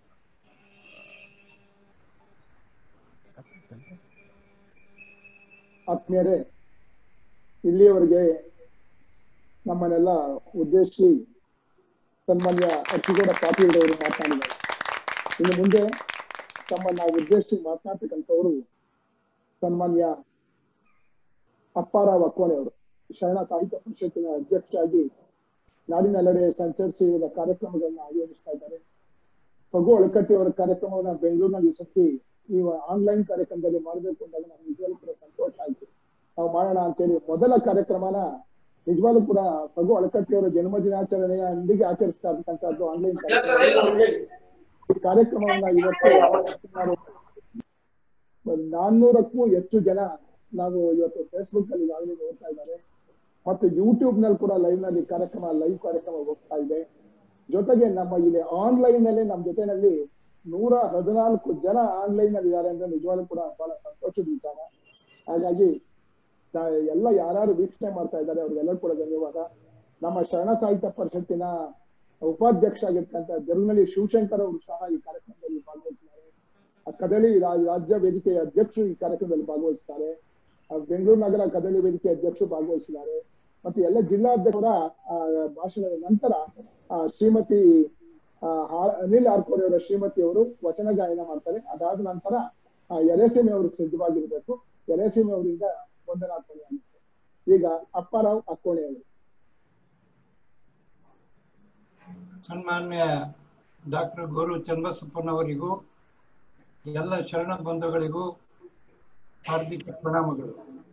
ಆತ್ಮೀಯರೇ, ಇಲ್ಲಿಯವರೆಗೆ ನಮ್ಮನ್ನೆಲ್ಲ ಉದ್ದೇಶಿಸಿ ಸನ್ಮಾನ್ಯ ಅರ್ಚಿಗೌಡ ಪಾಟೀಲ್ ಅವರು ಮಾತನಾಡಿದ್ದಾರೆ. ಇನ್ನು ಮುಂದೆ ತಮ್ಮನ್ನ ಉದ್ದೇಶಿಸಿ ಮಾತನಾಡ್ತಕ್ಕಂಥವರು ಸನ್ಮಾನ್ಯ ಅಪ್ಪಾರಾವ್ ಅಕ್ಕೋಣೆ ಅವರು, ಶರಣ ಸಾಹಿತ್ಯ ಪರಿಷತ್ತಿನ ಅಧ್ಯಕ್ಷರಾಗಿ ನಾಡಿನೆಲ್ಲೆಡೆ ಸಂಚರಿಸಿ ಕಾರ್ಯಕ್ರಮಗಳನ್ನ ಆಯೋಜಿಸ್ತಾ ಇದ್ದಾರೆ. ಫಗು ಅಳಕಟ್ಟಿ ಅವರ ಕಾರ್ಯಕ್ರಮವನ್ನ ಬೆಂಗಳೂರಿನಲ್ಲಿ ಈ ಸತಿ ಈ ಆನ್ಲೈನ್ ಕಾರ್ಯಕ್ರಮದಲ್ಲಿ ಮಾಡಬೇಕು ಅಂದಾಗ ನಮ್ಗೆ ನಿಜವಾಗ್ಲೂ ಕೂಡ ಸಂತೋಷ ಆಯ್ತು. ನಾವು ಮಾಡೋಣ ಅಂತೇಳಿ ಮೊದಲ ಕಾರ್ಯಕ್ರಮನ ನಿಜವಾಗ್ಲೂ ಕೂಡ ಫಗು ಅಳಕಟ್ಟಿ ಅವರ ಜನ್ಮ ದಿನಾಚರಣೆಯ ಇಂದಿಗೆ ಆಚರಿಸ್ತಾ ಇರ್ತಕ್ಕಂಥದ್ದು ಆನ್ಲೈನ್ ಕಾರ್ಯಕ್ರಮ. ಈ ಕಾರ್ಯಕ್ರಮವನ್ನ ಇವತ್ತು ನಾನ್ನೂರಕ್ಕೂ ಹೆಚ್ಚು ಜನ ನಾವು ಇವತ್ತು ಫೇಸ್ಬುಕ್ ಅಲ್ಲಿ ಈಗಾಗಲೇ ನೋಡ್ತಾ ಇದ್ದಾರೆ ಮತ್ತು ಯೂಟ್ಯೂಬ್ ನಲ್ಲಿ ಕೂಡ ಲೈವ್ ನಲ್ಲಿ ಕಾರ್ಯಕ್ರಮ ಲೈವ್ ಕಾರ್ಯಕ್ರಮ ಹೋಗ್ತಾ ಇದೆ. ಜೊತೆಗೆ ನಮ್ಮ ಇಲ್ಲಿ ಆನ್ಲೈನ್ ನಲ್ಲಿ ನಮ್ಮ ಜೊತೆನಲ್ಲಿ ನೂರ ಹದಿನಾಲ್ಕು ಜನ ಆನ್ಲೈನ್ ನಲ್ಲಿ ಇದ್ದಾರೆ ಅಂದ್ರೆ ನಿಜವಾಗ್ಲೂ ಕೂಡ ಬಹಳ ಸಂತೋಷದ ವಿಚಾರ. ಹಾಗಾಗಿ ಎಲ್ಲ ಯಾರು ವೀಕ್ಷಣೆ ಮಾಡ್ತಾ ಇದ್ದಾರೆ ಅವ್ರಿಗೆಲ್ಲರೂ ಕೂಡ ಧನ್ಯವಾದ. ನಮ್ಮ ಶರಣ ಸಾಹಿತ್ಯ ಪರಿಷತ್ತಿನ ಉಪಾಧ್ಯಕ್ಷ ಆಗಿರ್ತಕ್ಕಂಥ ಜರ್ಮನಿ ಶಿವಶಂಕರ್ ಅವರು ಸಹ ಈ ಕಾರ್ಯಕ್ರಮದಲ್ಲಿ ಭಾಗವಹಿಸಿದ್ದಾರೆ. ಕದಳಿ ರಾಜ್ಯ ವೇದಿಕೆಯ ಅಧ್ಯಕ್ಷರು ಈ ಕಾರ್ಯಕ್ರಮದಲ್ಲಿ ಭಾಗವಹಿಸಿದ್ದಾರೆ. ಬೆಂಗಳೂರು ನಗರ ಕದಳಿ ವೇದಿಕೆ ಅಧ್ಯಕ್ಷರು ಭಾಗವಹಿಸಿದ್ದಾರೆ. ಮತ್ತು ಎಲ್ಲ ಜಿಲ್ಲಾಧ್ಯಕ್ಷರ ಭಾಷಣದ ನಂತರ ಶ್ರೀಮತಿ ಅನಿಲ್ ಆರ್ಕೋಡೆ ಅವರ ಶ್ರೀಮತಿ ಅವರು ವಚನ ಗಾಯನ ಮಾಡ್ತಾರೆ. ಅದಾದ ನಂತರ ಎರೆಸೀಮೆ ಅವರು ಸಿದ್ಧವಾಗಿರ್ಬೇಕು. ಎರೆಸೀಮೆ ಅವರಿಂದ ವಂದನಾರ್ಪಣೆ ಆಗುತ್ತೆ. ಈಗ ಅಪ್ಪಾರಾವ್ ಅಕ್ಕೋಣೆ ಅವರು. ಸನ್ಮಾನ್ಯ ಡಾಕ್ಟರ್ ಗೋರು ಚನ್ನಬಸಪ್ಪನವರಿಗೂ ಎಲ್ಲ ಶರಣ ಬಂಧುಗಳಿಗೂ ಹಾರ್ದಿಕ ಪ್ರಣಾಮಗಳು.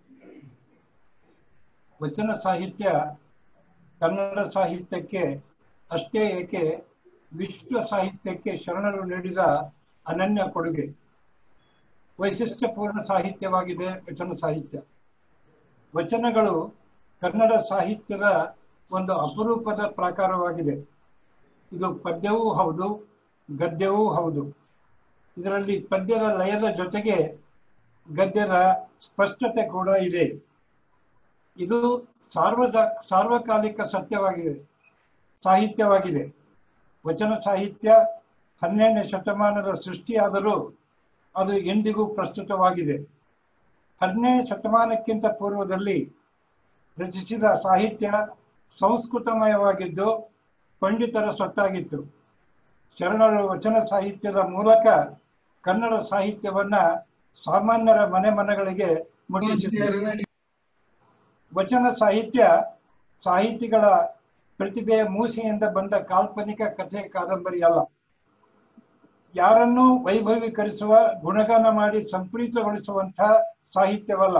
ವಚನ ಸಾಹಿತ್ಯ ಕನ್ನಡ ಸಾಹಿತ್ಯಕ್ಕೆ ಅಷ್ಟೇ ಏಕೆ ವಿಶ್ವ ಸಾಹಿತ್ಯಕ್ಕೆ ಶರಣರು ನೀಡಿದ ಅನನ್ಯ ಕೊಡುಗೆ. ವೈಶಿಷ್ಟ್ಯಪೂರ್ಣ ಸಾಹಿತ್ಯವಾಗಿದೆ ವಚನ ಸಾಹಿತ್ಯ. ವಚನಗಳು ಕನ್ನಡ ಸಾಹಿತ್ಯದ ಒಂದು ಅಪರೂಪದ ಪ್ರಾಕಾರವಾಗಿದೆ. ಇದು ಪದ್ಯವೂ ಹೌದು, ಗದ್ಯವೂ ಹೌದು. ಇದರಲ್ಲಿ ಪದ್ಯದ ಲಯದ ಜೊತೆಗೆ ಗದ್ಯದ ಸ್ಪಷ್ಟತೆ ಕೂಡ ಇದೆ. ಇದು ಸಾರ್ವದ ಸಾರ್ವಕಾಲಿಕ ಸತ್ಯವಾಗಿದೆ, ಸಾಹಿತ್ಯವಾಗಿದೆ. ವಚನ ಸಾಹಿತ್ಯ ಹನ್ನೆರಡನೇ ಶತಮಾನದ ಸೃಷ್ಟಿಯಾದರೂ ಅದು ಎಂದಿಗೂ ಪ್ರಸ್ತುತವಾಗಿದೆ. ಹದಿನೇಳನೇ ಶತಮಾನಕ್ಕಿಂತ ಪೂರ್ವದಲ್ಲಿ ರಚಿಸಿದ ಸಾಹಿತ್ಯ ಸಂಸ್ಕೃತಮಯವಾಗಿದ್ದು ಪಂಡಿತರ ಸ್ವತ್ತಾಗಿತ್ತು. ಶರಣರು ವಚನ ಸಾಹಿತ್ಯದ ಮೂಲಕ ಕನ್ನಡ ಸಾಹಿತ್ಯವನ್ನ ಸಾಮಾನ್ಯರ ಮನೆ ಮನೆಗಳಿಗೆ ಮುಟ್ಟಿಸಿದರು. ವಚನ ಸಾಹಿತ್ಯ ಸಾಹಿತಿಗಳ ಪ್ರತಿಭೆಯ ಮೂಸೆಯಿಂದ ಬಂದ ಕಾಲ್ಪನಿಕ ಕಥೆ ಕಾದಂಬರಿ ಅಲ್ಲ. ಯಾರನ್ನೂ ವೈಭವೀಕರಿಸುವ ಗುಣಗಾನ ಮಾಡಿ ಸಂಪ್ರೀತಗೊಳಿಸುವಂತಹ ಸಾಹಿತ್ಯವಲ್ಲ.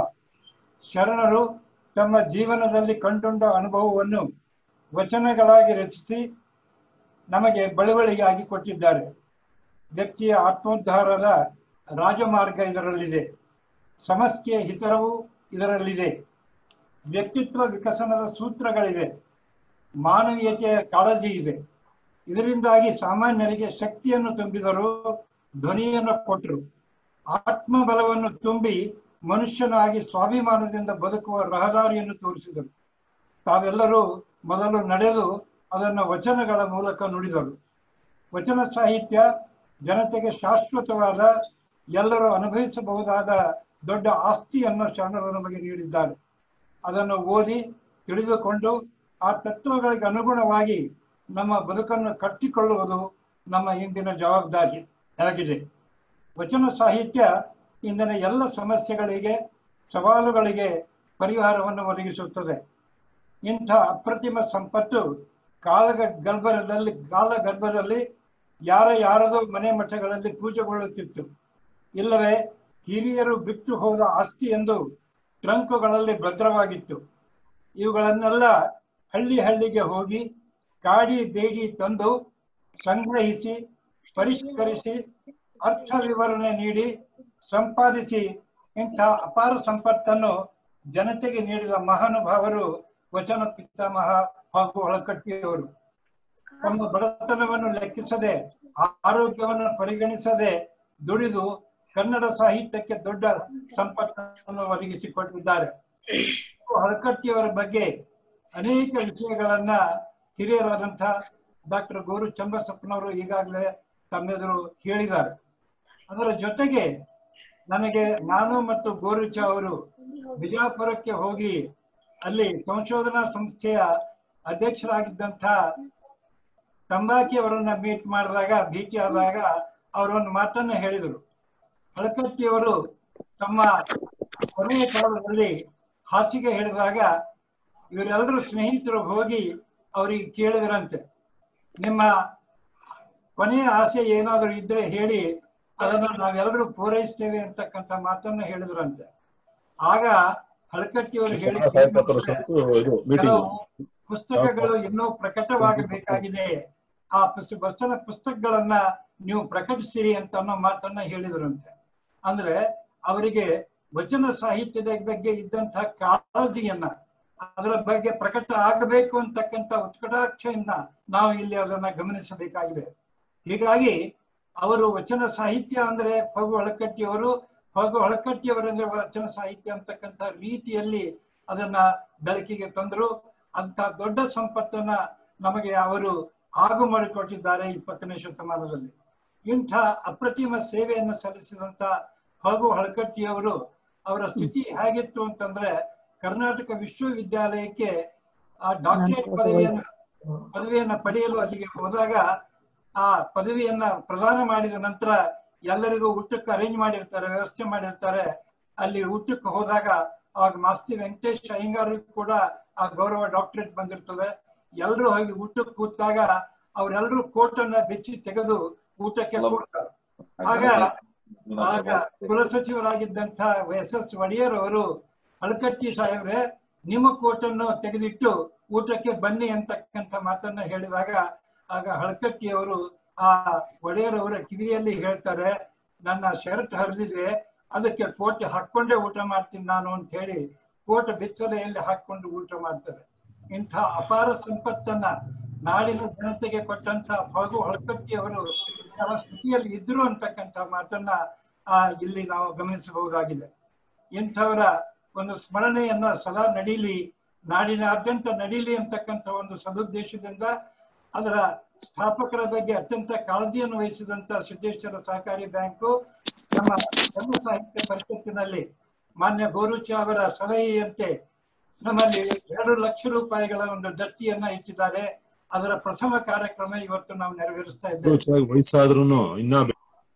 ಶರಣರು ತಮ್ಮ ಜೀವನದಲ್ಲಿ ಕಂಡುಕೊಂಡ ಅನುಭವವನ್ನು ವಚನಗಳಾಗಿ ರಚಿಸಿ ನಮಗೆ ಬಳುವಳಿಯಾಗಿ ಕೊಟ್ಟಿದ್ದಾರೆ. ವ್ಯಕ್ತಿಯ ಆತ್ಮೋದ್ಧಾರದ ರಾಜಮಾರ್ಗ ಇದರಲ್ಲಿದೆ. ಸಮಷ್ಟಿಯ ಹಿತರವು ಇದರಲ್ಲಿದೆ. ವ್ಯಕ್ತಿತ್ವ ವಿಕಸನದ ಸೂತ್ರಗಳಿವೆ. ಮಾನವೀಯತೆಯ ಕಾಳಜಿ ಇದೆ. ಇದರಿಂದಾಗಿ ಸಾಮಾನ್ಯರಿಗೆ ಶಕ್ತಿಯನ್ನು ತುಂಬಿದರು, ಧ್ವನಿಯನ್ನು ಕೊಟ್ಟರು. ಆತ್ಮಬಲವನ್ನು ತುಂಬಿ ಮನುಷ್ಯನಾಗಿ ಸ್ವಾಭಿಮಾನದಿಂದ ಬದುಕುವ ರಹದಾರಿಯನ್ನು ತೋರಿಸಿದರು. ತಾವೆಲ್ಲರೂ ಮೊದಲು ನಡೆದು ಅದನ್ನು ವಚನಗಳ ಮೂಲಕ ನುಡಿದರು. ವಚನ ಸಾಹಿತ್ಯ ಜನತೆಗೆ ಶಾಶ್ವತವಾದ, ಎಲ್ಲರೂ ಅನುಭವಿಸಬಹುದಾದ ದೊಡ್ಡ ಆಸ್ತಿಯನ್ನು ಶರಣರು ನಮಗೆ ನೀಡಿದ್ದಾರೆ. ಅದನ್ನು ಓದಿ ತಿಳಿದುಕೊಂಡು ಆ ತತ್ವಗಳಿಗೆ ಅನುಗುಣವಾಗಿ ನಮ್ಮ ಬದುಕನ್ನು ಕಟ್ಟಿಕೊಳ್ಳುವುದು ನಮ್ಮ ಇಂದಿನ ಜವಾಬ್ದಾರಿ ಆಗಿದೆ. ವಚನ ಸಾಹಿತ್ಯ ಇಂದಿನ ಎಲ್ಲ ಸಮಸ್ಯೆಗಳಿಗೆ, ಸವಾಲುಗಳಿಗೆ ಪರಿಹಾರವನ್ನು ಒದಗಿಸುತ್ತದೆ. ಇಂಥ ಅಪ್ರತಿಮ ಸಂಪತ್ತು ಕಾಲ ಗರ್ಭದಲ್ಲಿ ಕಾಲ ಗರ್ಭದಲ್ಲಿ ಯಾರ ಯಾರದೋ ಮನೆ ಮಠಗಳಲ್ಲಿ ಪೂಜೆಗೊಳ್ಳುತ್ತಿತ್ತು. ಇಲ್ಲವೇ ಹಿರಿಯರು ಬಿಟ್ಟು ಹೋದ ಆಸ್ತಿ ಎಂದು ಟ್ರಂಕುಗಳಲ್ಲಿ ಭದ್ರವಾಗಿತ್ತು. ಇವುಗಳನ್ನೆಲ್ಲ ಹಳ್ಳಿ ಹಳ್ಳಿಗೆ ಹೋಗಿ ಕಾಡಿ ಬೇಡಿ ತಂದು ಸಂಗ್ರಹಿಸಿ, ಪರಿಷ್ಕರಿಸಿ, ಅರ್ಥ ವಿವರಣೆ ನೀಡಿ ಸಂಪಾದಿಸಿ ಇಂಥ ಅಪಾರ ಸಂಪತ್ತನ್ನು ಜನತೆಗೆ ನೀಡಿದ ಮಹಾನುಭಾವರು ವಚನ ಪಿತಾಮಹ ಹಾಗೂ ಹೊಳಕಟ್ಟಿಯವರು. ತಮ್ಮ ಬಡತನವನ್ನು ಲೆಕ್ಕಿಸದೆ, ಆರೋಗ್ಯವನ್ನು ಪರಿಗಣಿಸದೆ ದುಡಿದು ಕನ್ನಡ ಸಾಹಿತ್ಯಕ್ಕೆ ದೊಡ್ಡ ಸಂಪತ್ತನ್ನು ಒದಗಿಸಿಕೊಟ್ಟಿದ್ದಾರೆ. ಹೊಳಕಟ್ಟಿಯವರ ಬಗ್ಗೆ ಅನೇಕ ವಿಷಯಗಳನ್ನ ಹಿರಿಯರಾದಂಥ ಡಾಕ್ಟರ್ ಗೋರು ಚನ್ನಬಸಪ್ಪನವರು ಈಗಾಗಲೇ ತಮ್ಮೆದುರು ಹೇಳಿದ್ದಾರೆ. ಅದರ ಜೊತೆಗೆ ನನಗೆ ನಾನು ಮತ್ತು ಗೋರುಚ ಅವರು ಬಿಜಾಪುರಕ್ಕೆ ಹೋಗಿ ಅಲ್ಲಿ ಸಂಶೋಧನಾ ಸಂಸ್ಥೆಯ ಅಧ್ಯಕ್ಷರಾಗಿದ್ದಂಥ ತಂಬಾಕಿಯವರನ್ನ ಮೀಟ್ ಮಾಡಿದಾಗ ಭೇಟಿಯಾದಾಗ ಅವರೊಂದು ಮಾತನ್ನ ಹೇಳಿದರು. ಹಳಕಟ್ಟಿಯವರು ತಮ್ಮ ಕೊನೆಯ ಕಾಲದಲ್ಲಿ ಹಾಸಿಗೆ ಹಿಡಿದಾಗ ಇವರೆಲ್ಲರೂ ಸ್ನೇಹಿತರು ಹೋಗಿ ಅವರಿಗೆ ಕೇಳಿದ್ರಂತೆ, ನಿಮ್ಮ ಕೊನೆಯ ಆಸೆ ಏನಾದರೂ ಇದ್ರೆ ಹೇಳಿ, ಅದನ್ನು ನಾವೆಲ್ಲರೂ ಪೂರೈಸ್ತೇವೆ ಅಂತಕ್ಕಂಥ ಮಾತನ್ನು ಹೇಳಿದ್ರಂತೆ. ಆಗ ಹಳಕಟ್ಟಿಯವರು ಹೇಳಿದ ಕೆಲವು ಪುಸ್ತಕಗಳು ಇನ್ನೂ ಪ್ರಕಟವಾಗಬೇಕಾಗಿದೆ, ಆ ಪುಸ್ತಕ ವಚನ ಪುಸ್ತಕಗಳನ್ನ ನೀವು ಪ್ರಕಟಿಸಿರಿ ಅಂತ ಅನ್ನೋ ಮಾತನ್ನ ಹೇಳಿದ್ರಂತೆ. ಅಂದ್ರೆ ಅವರಿಗೆ ವಚನ ಸಾಹಿತ್ಯದ ಬಗ್ಗೆ ಇದ್ದಂತಹ ಕಾಳಜಿಯನ್ನ, ಅದರ ಬಗ್ಗೆ ಪ್ರಕಟ ಆಗಬೇಕು ಅಂತಕ್ಕಂಥ ಉತ್ಕಟಾಕ್ಷೆಯನ್ನ ನಾವು ಇಲ್ಲಿ ಅದನ್ನ ಗಮನಿಸಬೇಕಾಗಿದೆ. ಹೀಗಾಗಿ ಅವರು ವಚನ ಸಾಹಿತ್ಯ ಅಂದ್ರೆ ಫಗು ಹಳಕಟ್ಟಿಯವರು, ಫಗು ಹಳಕಟ್ಟಿಯವರಂದ್ರೆ ವಚನ ಸಾಹಿತ್ಯ ಅಂತಕ್ಕಂಥ ರೀತಿಯಲ್ಲಿ ಅದನ್ನ ಬೆಳಕಿಗೆ ತಂದರು. ಅಂತ ದೊಡ್ಡ ಸಂಪತ್ತನ್ನ ನಮಗೆ ಅವರು ಆಗು ಮಾಡಿಕೊಟ್ಟಿದ್ದಾರೆ ಇಪ್ಪತ್ತನೇ ಶತಮಾನದಲ್ಲಿ. ಇಂಥ ಅಪ್ರತಿಮ ಸೇವೆಯನ್ನು ಸಲ್ಲಿಸಿದಂತ ಫಗು ಹಳಕಟ್ಟಿಯವರು ಅವರ ಸ್ಥಿತಿ ಹೇಗಿತ್ತು ಅಂತಂದ್ರೆ, ಕರ್ನಾಟಕ ವಿಶ್ವವಿದ್ಯಾಲಯಕ್ಕೆ ಆ ಡಾಕ್ಟರೇಟ್ ಪದವಿಯನ್ನ ಪದವಿಯನ್ನ ಪಡೆಯಲು ಅಲ್ಲಿಗೆ ಹೋದಾಗ ಆ ಪದವಿಯನ್ನ ಪ್ರದಾನ ಮಾಡಿದ ನಂತರ ಎಲ್ಲರಿಗೂ ಊಟಕ್ಕೆ ಅರೇಂಜ್ ಮಾಡಿರ್ತಾರೆ, ವ್ಯವಸ್ಥೆ ಮಾಡಿರ್ತಾರೆ. ಅಲ್ಲಿ ಊಟಕ್ಕೆ ಹೋದಾಗ ಅವಾಗ ಮಾಸ್ತಿ ವೆಂಕಟೇಶ್ ಅಯ್ಯಂಗಾರಿಗೂ ಕೂಡ ಆ ಗೌರವ ಡಾಕ್ಟರೇಟ್ ಬಂದಿರ್ತದೆ. ಎಲ್ಲರೂ ಹೋಗಿ ಊಟಕ್ಕೆ ಕೂತಾಗ ಅವರೆಲ್ಲರೂ ಕೋಟನ್ನ ಬೆಚ್ಚಿ ತೆಗೆದು ಊಟಕ್ಕೆ ಕೂಡ್ತಾರೆ. ಆಗ ಆಗ ಕುಲಸಚಿವರಾಗಿದ್ದಂಥ ಎಸ್ ಎಸ್ ಒಡೆಯರ್ ಅವರು, ಹಳಕಟ್ಟಿ ಸಾಹೇಬ್ರೆ ನಿಮ್ಮ ಕೋಟನ್ನು ತೆಗೆದಿಟ್ಟು ಊಟಕ್ಕೆ ಬನ್ನಿ ಅಂತಕ್ಕಂಥ ಮಾತನ್ನ ಹೇಳಿದಾಗ ಆಗ ಹಳಕಟ್ಟಿಯವರು ಆ ಒಡೆಯರ್ ಅವರ ಕಿವಿಯಲ್ಲಿ ಹೇಳ್ತಾರೆ, ನನ್ನ ಶರ್ಟ್ ಹರಿದಿದೆ, ಅದಕ್ಕೆ ಕೋಟ್ ಹಾಕೊಂಡೇ ಊಟ ಮಾಡ್ತೀನಿ ನಾನು ಅಂತ ಹೇಳಿ ಕೋಟ ಬೆಚ್ಚಲೆಯಲ್ಲಿ ಹಾಕೊಂಡು ಊಟ ಮಾಡ್ತಾರೆ. ಇಂಥ ಅಪಾರ ಸಂಪತ್ತನ್ನ ನಾಡಿನ ಜನತೆಗೆ ಕೊಟ್ಟಂತ ಫಗು ಹಳಕಟ್ಟಿಯವರು ಯಾವ ಸ್ಥಿತಿಯಲ್ಲಿ ಇದ್ರು ಅಂತಕ್ಕಂಥ ಮಾತನ್ನ ಆ ಇಲ್ಲಿ ನಾವು ಗಮನಿಸಬಹುದಾಗಿದೆ. ಇಂಥವರ ಒಂದು ಸ್ಮರಣೆಯನ್ನ ಸದಾ ನಡೀಲಿ, ನಾಡಿನಾದ್ಯಂತ ನಡೀಲಿ ಅಂತಕ್ಕಂಥ ಒಂದು ಸದುದ್ದೇಶದಿಂದ ಅದರ ಸ್ಥಾಪಕರ ಬಗ್ಗೆ ಅತ್ಯಂತ ಕಾಳಜಿಯನ್ನು ವಹಿಸಿದಂತ ಸಿದ್ದೇಶ್ವರ ಸಹಕಾರಿ ಬ್ಯಾಂಕು ನಮ್ಮ ಕನ್ನಡ ಸಾಹಿತ್ಯ ಪರಿಷತ್ತಿನಲ್ಲಿ ಮಾನ್ಯ ಗೋರುಚ ಅವರ ಸಲಹೆಯಂತೆ ನಮ್ಮಲ್ಲಿ ಎರಡು ಲಕ್ಷ ರೂಪಾಯಿಗಳ ಒಂದು ದತ್ತಿಯನ್ನ ಇಟ್ಟಿದ್ದಾರೆ. ಅದರ ಪ್ರಥಮ ಕಾರ್ಯಕ್ರಮ ಇವತ್ತು ನಾವು ನೆರವೇರಿಸ್ತಾ ಇದ್ದೇವೆ.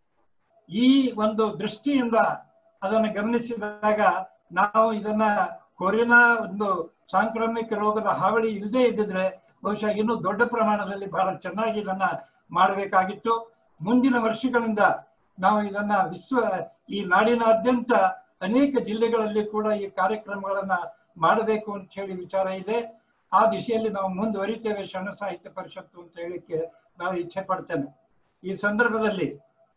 ಈ ಒಂದು ದೃಷ್ಟಿಯಿಂದ ಅದನ್ನು ಗಮನಿಸಿದಾಗ ನಾವು ಇದನ್ನ ಕೊರೋನಾ ಒಂದು ಸಾಂಕ್ರಾಮಿಕ ರೋಗದ ಹಾವಳಿ ಇಲ್ಲದೆ ಇದ್ದಿದ್ರೆ ಬಹುಶಃ ಇನ್ನೂ ದೊಡ್ಡ ಪ್ರಮಾಣದಲ್ಲಿ ಬಹಳ ಚೆನ್ನಾಗಿ ಇದನ್ನ ಮಾಡಬೇಕಾಗಿತ್ತು. ಮುಂದಿನ ವರ್ಷಗಳಿಂದ ನಾವು ಇದನ್ನ ವಿಶ್ವ ಈ ನಾಡಿನಾದ್ಯಂತ ಅನೇಕ ಜಿಲ್ಲೆಗಳಲ್ಲಿ ಕೂಡ ಈ ಕಾರ್ಯಕ್ರಮಗಳನ್ನ ಮಾಡಬೇಕು ಅಂತ ಹೇಳಿ ವಿಚಾರ ಇದೆ. ಆ ದಿಶೆಯಲ್ಲಿ ನಾವು ಮುಂದುವರಿತೇವೆ ಶರಣ ಸಾಹಿತ್ಯ ಪರಿಷತ್ತು ಅಂತ ಹೇಳಿಕ್ಕೆ ನಾನು ಇಚ್ಛೆ ಪಡ್ತೇನೆ. ಈ ಸಂದರ್ಭದಲ್ಲಿ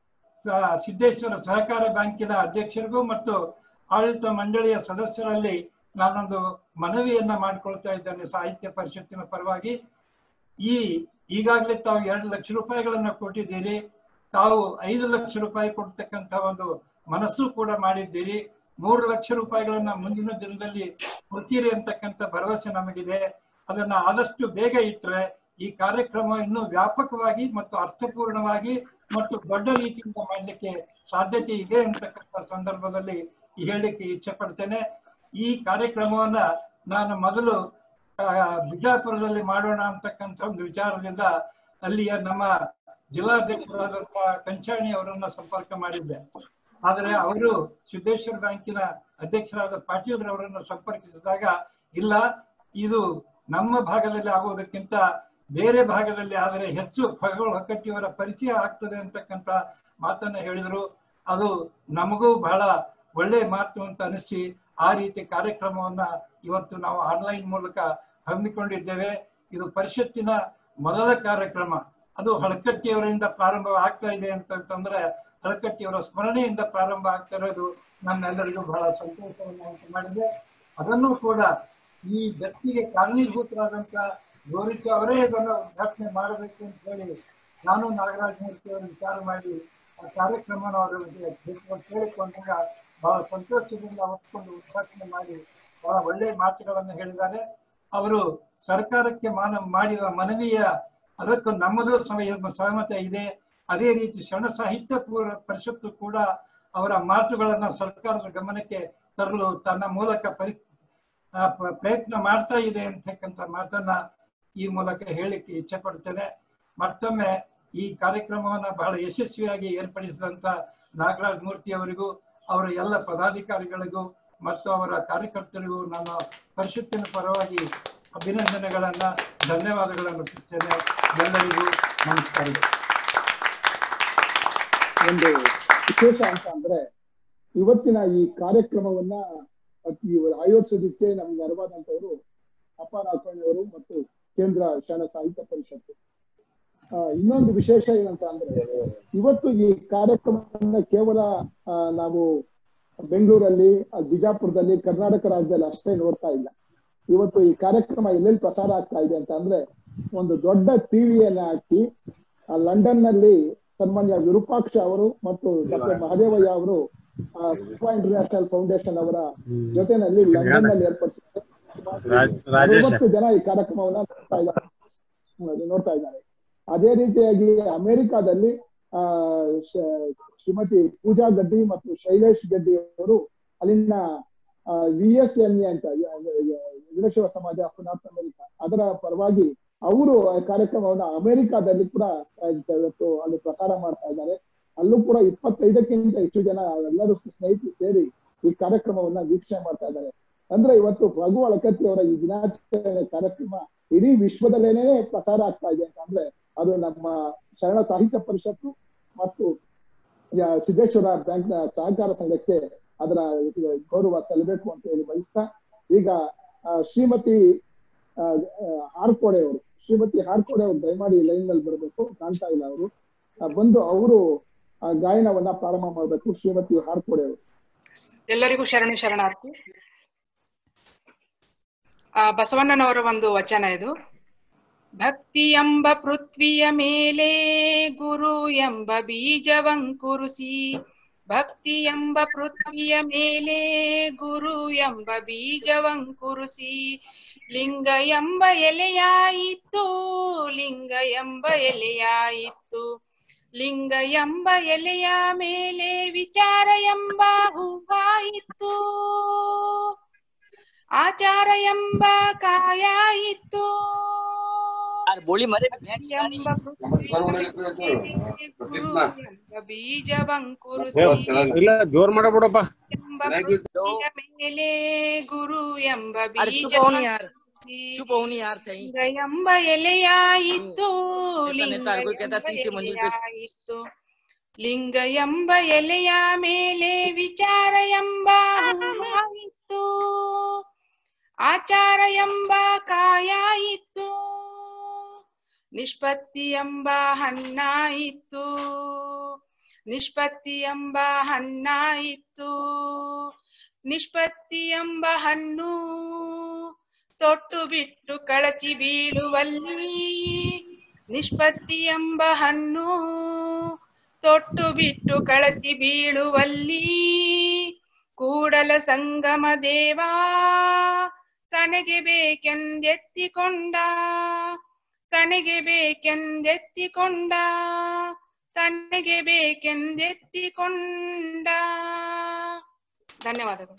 ಸಿದ್ದೇಶ್ವರ ಸಹಕಾರ ಬ್ಯಾಂಕಿನ ಅಧ್ಯಕ್ಷರಿಗೂ ಮತ್ತು ಆಡಳಿತ ಮಂಡಳಿಯ ಸದಸ್ಯರಲ್ಲಿ ನಾನೊಂದು ಮನವಿಯನ್ನ ಮಾಡಿಕೊಳ್ತಾ ಇದ್ದೇನೆ ಸಾಹಿತ್ಯ ಪರಿಷತ್ತಿನ ಪರವಾಗಿ. ಈ ಈಗಾಗಲೇ ತಾವು ಎರಡು ಲಕ್ಷ ರೂಪಾಯಿಗಳನ್ನ ಕೊಟ್ಟಿದ್ದೀರಿ. ತಾವು ಐದು ಲಕ್ಷ ರೂಪಾಯಿ ಕೊಡ್ತಕ್ಕಂಥ ಒಂದು ಮನಸ್ಸು ಕೂಡ ಮಾಡಿದ್ದೀರಿ. ಮೂರು ಲಕ್ಷ ರೂಪಾಯಿಗಳನ್ನ ಮುಂದಿನ ದಿನದಲ್ಲಿ ಕೊಡ್ತೀರಿ ಅಂತಕ್ಕಂಥ ಭರವಸೆ ನಮಗಿದೆ. ಅದನ್ನ ಆದಷ್ಟು ಬೇಗ ಇಟ್ಟರೆ ಈ ಕಾರ್ಯಕ್ರಮ ಇನ್ನೂ ವ್ಯಾಪಕವಾಗಿ ಮತ್ತು ಅರ್ಥಪೂರ್ಣವಾಗಿ ಮತ್ತು ದೊಡ್ಡ ರೀತಿಯಿಂದ ಮಾಡಲಿಕ್ಕೆ ಸಾಧ್ಯತೆ ಇದೆ ಅಂತಕ್ಕಂಥ ಸಂದರ್ಭದಲ್ಲಿ ಹೇಳಲಿಕ್ಕೆ ಇಚ್ಛೆ ಪಡ್ತೇನೆ. ಈ ಕಾರ್ಯಕ್ರಮವನ್ನ ನಾನು ಮೊದಲು ಬಿಜಾಪುರದಲ್ಲಿ ಮಾಡೋಣ ಅಂತಕ್ಕಂಥ ಒಂದು ವಿಚಾರದಿಂದ ಅಲ್ಲಿಯ ನಮ್ಮ ಜಿಲ್ಲಾಧ್ಯಕ್ಷರಾದಂತಹ ಕಂಚಾಣಿ ಅವರನ್ನ ಸಂಪರ್ಕ ಮಾಡಿದ್ದೆ. ಆದರೆ ಅವರು ಸಿದ್ದೇಶ್ವರ ಬ್ಯಾಂಕಿನ ಅಧ್ಯಕ್ಷರಾದ ಪಾಟೀಲ್ ಅವರನ್ನು ಸಂಪರ್ಕಿಸಿದಾಗ ಇಲ್ಲ, ಇದು ನಮ್ಮ ಭಾಗದಲ್ಲಿ ಆಗುವುದಕ್ಕಿಂತ ಬೇರೆ ಭಾಗದಲ್ಲಿ ಆದರೆ ಹೆಚ್ಚು ಫಗಳು ಹೊಕ್ಕಟ್ಟಿಯವರ ಪರಿಚಯ ಆಗ್ತದೆ ಅಂತಕ್ಕಂಥ ಮಾತನ್ನ ಹೇಳಿದರು. ಅದು ನಮಗೂ ಬಹಳ ಒಳ್ಳೆ ಮಾತು ಅಂತ ಅನಿಸಿ ಆ ರೀತಿ ಕಾರ್ಯಕ್ರಮವನ್ನ ಇವತ್ತು ನಾವು ಆನ್ಲೈನ್ ಮೂಲಕ ಹಮ್ಮಿಕೊಂಡಿದ್ದೇವೆ. ಇದು ಪರಿಷತ್ತಿನ ಮೊದಲ ಕಾರ್ಯಕ್ರಮ. ಅದು ಹಳಕಟ್ಟಿಯವರಿಂದ ಪ್ರಾರಂಭ ಆಗ್ತಾ ಇದೆ ಅಂತಂದ್ರೆ ಹಳಕಟ್ಟಿಯವರ ಸ್ಮರಣೆಯಿಂದ ಪ್ರಾರಂಭ ಆಗ್ತಾ ಇರೋದು ನಮ್ಮೆಲ್ಲರಿಗೂ ಬಹಳ ಸಂತೋಷವನ್ನು ಉಂಟು ಮಾಡಿದೆ. ಅದನ್ನು ಕೂಡ ಈ ವ್ಯಕ್ತಿಗೆ ಕಾರಣೀಭೂತರಾದಂತ ಗೋರಿಚ ಅವರೇ ಇದನ್ನು ಉದ್ಘಾಟನೆ ಮಾಡಬೇಕು ಅಂತ ಹೇಳಿ ನಾನು ನಾಗರಾಜ ಮೂರ್ತಿ ಅವರು ವಿಚಾರ ಮಾಡಿ ಆ ಕಾರ್ಯಕ್ರಮನ ಅವರಿಗೆ ಕೇಳಿಕೊಂಡಾಗ ಬಹಳ ಸಂತೋಷದಿಂದ ಒಪ್ಪಿಕೊಂಡು ಉದ್ಘಾಟನೆ ಮಾಡಿ ಬಹಳ ಒಳ್ಳೆಯ ಮಾತುಗಳನ್ನು ಹೇಳಿದ್ದಾರೆ. ಅವರು ಸರ್ಕಾರಕ್ಕೆ ಮಾನ ಮಾಡಿದ ಮನವಿಯ ಅದಕ್ಕೂ ನಮ್ಮದು ಸಹಮತ ಇದೆ. ಅದೇ ರೀತಿ ಶರಣ ಸಾಹಿತ್ಯ ಪೂರ್ವ ಪರಿಷತ್ತು ಕೂಡ ಅವರ ಮಾತುಗಳನ್ನ ಸರ್ಕಾರದ ಗಮನಕ್ಕೆ ತರಲು ತನ್ನ ಮೂಲಕ ಪರಿ ಪ್ರಯತ್ನ ಮಾಡ್ತಾ ಇದೆ ಅಂತಕ್ಕಂಥ ಮಾತನ್ನ ಈ ಮೂಲಕ ಹೇಳಿಕ್ಕೆ ಇಚ್ಛೆ ಪಡ್ತೇನೆ. ಮತ್ತೊಮ್ಮೆ ಈ ಕಾರ್ಯಕ್ರಮವನ್ನ ಬಹಳ ಯಶಸ್ವಿಯಾಗಿ ಏರ್ಪಡಿಸಿದಂತ ನಾಗರಾಜ್ ಮೂರ್ತಿ ಅವರಿಗೂ ಅವರ ಎಲ್ಲ ಪದಾಧಿಕಾರಿಗಳಿಗೂ ಮತ್ತು ಅವರ ಕಾರ್ಯಕರ್ತರಿಗೂ ನನ್ನ ಪರಿಷತ್ತಿನ ಪರವಾಗಿ ಅಭಿನಂದನೆಗಳನ್ನ ಧನ್ಯವಾದಗಳನ್ನು ಕೊಡ್ತೇನೆ. ಎಲ್ಲರಿಗೂ ನಮಸ್ಕಾರಗಳು. ಒಂದು ವಿಶೇಷ ಅಂತ ಅಂದ್ರೆ ಇವತ್ತಿನ ಈ ಕಾರ್ಯಕ್ರಮವನ್ನ ಆಯೋಜಿಸೋದಿಕ್ಕೆ ನಮ್ಗೆ ನೆರವಾದಂತವರು ಅಪ್ಪ ನಾಲ್ಕಣ್ಣವರು ಮತ್ತು ಕೇಂದ್ರ ಶರಣ ಸಾಹಿತ್ಯ ಪರಿಷತ್ತು. ಇನ್ನೊಂದು ವಿಶೇಷ ಏನಂತ ಅಂದ್ರೆ ಇವತ್ತು ಈ ಕಾರ್ಯಕ್ರಮವನ್ನ ಕೇವಲ ನಾವು ಬೆಂಗಳೂರಲ್ಲಿ ಬಿಜಾಪುರದಲ್ಲಿ ಕರ್ನಾಟಕ ರಾಜ್ಯದಲ್ಲಿ ಅಷ್ಟೇ ನೋಡ್ತಾ ಇಲ್ಲ. ಇವತ್ತು ಈ ಕಾರ್ಯಕ್ರಮ ಎಲ್ಲೆಲ್ಲಿ ಪ್ರಸಾರ ಆಗ್ತಾ ಇದೆ ಅಂತ ಅಂದ್ರೆ ಒಂದು ದೊಡ್ಡ ಟಿವಿಯನ್ನ ಹಾಕಿ ಲಂಡನ್ ನಲ್ಲಿ ಸನ್ಮಾನ್ಯ ವಿರೂಪಾಕ್ಷ ಅವರು ಮತ್ತು ಡಾಕ್ಟರ್ ಮಹದೇವಯ್ಯ ಅವರು ಇಂಟರ್ನ್ಯಾಷನಲ್ ಫೌಂಡೇಶನ್ ಅವರ ಜೊತೆನಲ್ಲಿ ಲಂಡನ್ ನಲ್ಲಿ ಏರ್ಪಡಿಸಿದ್ದಾರೆ. ಅರವತ್ತು ಜನ ಈ ಕಾರ್ಯಕ್ರಮವನ್ನ ನೋಡ್ತಾ ಇದ್ದಾರೆ ನೋಡ್ತಾ ಇದ್ದಾರೆ ಅದೇ ರೀತಿಯಾಗಿ ಅಮೆರಿಕಾದಲ್ಲಿ ಆ ಶ್ರೀಮತಿ ಪೂಜಾ ಗಡ್ಡಿ ಮತ್ತು ಶೈಲೇಶ್ ಗಡ್ಡಿ ಅವರು ಅಲ್ಲಿನ ವಿ ಎಸ್ ಎನ್ ಎ ಅಂತ ವೀರಶೈವ ಸಮಾಜ ಆಫ್ ನಾರ್ತ್ ಅಮೆರಿಕಾ ಅದರ ಪರವಾಗಿ ಅವರು ಕಾರ್ಯಕ್ರಮವನ್ನ ಅಮೆರಿಕಾದಲ್ಲಿ ಕೂಡ ಇವತ್ತು ಅಲ್ಲಿ ಪ್ರಸಾರ ಮಾಡ್ತಾ ಇದ್ದಾರೆ. ಅಲ್ಲೂ ಕೂಡ ಇಪ್ಪತ್ತೈದಕ್ಕಿಂತ ಹೆಚ್ಚು ಜನ ಎಲ್ಲರೂ ಸ್ನೇಹಿತರು ಸೇರಿ ಈ ಕಾರ್ಯಕ್ರಮವನ್ನ ವೀಕ್ಷಣೆ ಮಾಡ್ತಾ ಇದ್ದಾರೆ. ಅಂದ್ರೆ ಇವತ್ತು ರಘು ಅಳಕಟ್ಟಿ ಅವರ ಈ ದಿನಾಚರಣೆ ಕಾರ್ಯಕ್ರಮ ಇಡೀ ವಿಶ್ವದಲ್ಲೇನೆ ಪ್ರಸಾರ ಆಗ್ತಾ ಇದೆ ಅಂತ ಅಂದ್ರೆ ಅದು ನಮ್ಮ ಶರಣ ಸಾಹಿತ್ಯ ಪರಿಷತ್ತು ಮತ್ತು ಸಿದ್ದೇಶ್ವರ ಬ್ಯಾಂಕ್ ನ ಸಹಕಾರ ಸಂಘಕ್ಕೆ ಅದರ ಗೌರವ ಸಲ್ಲಬೇಕು ಅಂತ ಹೇಳಿ ಬಯಸ್ತಾ ಈಗ ಶ್ರೀಮತಿ ಹಾರ್ಕೋಡೆ ಅವರು ಶ್ರೀಮತಿ ಹಾರ್ಕೋಡೆ ಅವರು ದಯಮಾಡಿ ಲೈನ್ ನಲ್ಲಿ ಬರಬೇಕು, ಕಾಣ್ತಾ ಇಲ್ಲ ಅವರು ಬಂದು ಅವರು ಗಾಯನವನ್ನ ಪ್ರಾರಂಭ ಮಾಡಬೇಕು. ಶ್ರೀಮತಿ ಹಾರ್ಕೋಡೆ ಅವರು. ಎಲ್ಲರಿಗೂ ಶರಣು ಶರಣಾರ್ಥಿ. ಆ ಬಸವಣ್ಣನವರ ಒಂದು ವಚನ ಇದು. ಭಕ್ತಿ ಎಂಬ ಪೃಥ್ವಿಯ ಮೇಲೆ ಗುರು ಎಂಬ ಬೀಜವಂಕುರಿಸಿ, ಭಕ್ತಿ ಎಂಬ ಪೃಥ್ವಿಯ ಮೇಲೆ ಗುರು ಎಂಬ ಬೀಜವಂಕುರಿಸಿ, ಲಿಂಗ ಎಂಬ ಎಲೆಯಾಯಿತು ಲಿಂಗ ಎಂಬ ಎಲೆಯಾಯಿತು, ಲಿಂಗ ಎಂಬ ಎಲೆಯ ಮೇಲೆ ವಿಚಾರ ಎಂಬ ಹೂವಾಯಿತು, ಆಚಾರ ಎಂಬ ಕಾಯಾಯಿತು, ಬೀಜವಂಕುರಿಸಿ ಜೋರ್ ಮಾಡಬಿಡಪ್ಪ ಮೇಲೆ ಗುರು ಎಂಬ ಬೀಜ ಲಿಂಗ ಎಂಬ ಎಲೆಯಾಯಿತು ಲಿಂಗ ಎಂಬ ಎಲೆಯಾಯಿತು ಲಿಂಗ ಎಂಬ ಎಲೆಯ ಮೇಲೆ ವಿಚಾರ ಎಂಬ ಹೂವಾಯಿತು ಆಚಾರ ಎಂಬ ಕಾಯಾಯಿತು ನಿಷ್ಪತ್ತಿ ಎಂಬ ಹಣ್ಣಾಯಿತು ನಿಷ್ಪತ್ತಿ ಎಂಬ ಹಣ್ಣಾಯಿತು ನಿಷ್ಪತ್ತಿ ಎಂಬ ಹಣ್ಣು ತೊಟ್ಟು ಬಿಟ್ಟು ಕಳಚಿ ಬೀಳುವಲ್ಲಿ ನಿಷ್ಪತ್ತಿ ಎಂಬ ಹಣ್ಣು ತೊಟ್ಟು ಬಿಟ್ಟು ಕಳಚಿ ಬೀಳುವಲ್ಲಿ ಕೂಡಲ ಸಂಗಮ ದೇವಾ ತನಗೆ ಬೇಕೆಂದೆತ್ತಿಕೊಂಡ ತನಗೆ ಬೇಕೆಂದೆತ್ತಿಕೊಂಡ ತನಗೆ ಬೇಕೆಂದೆತ್ತಿಕೊಂಡ. ಧನ್ಯವಾದಗಳು.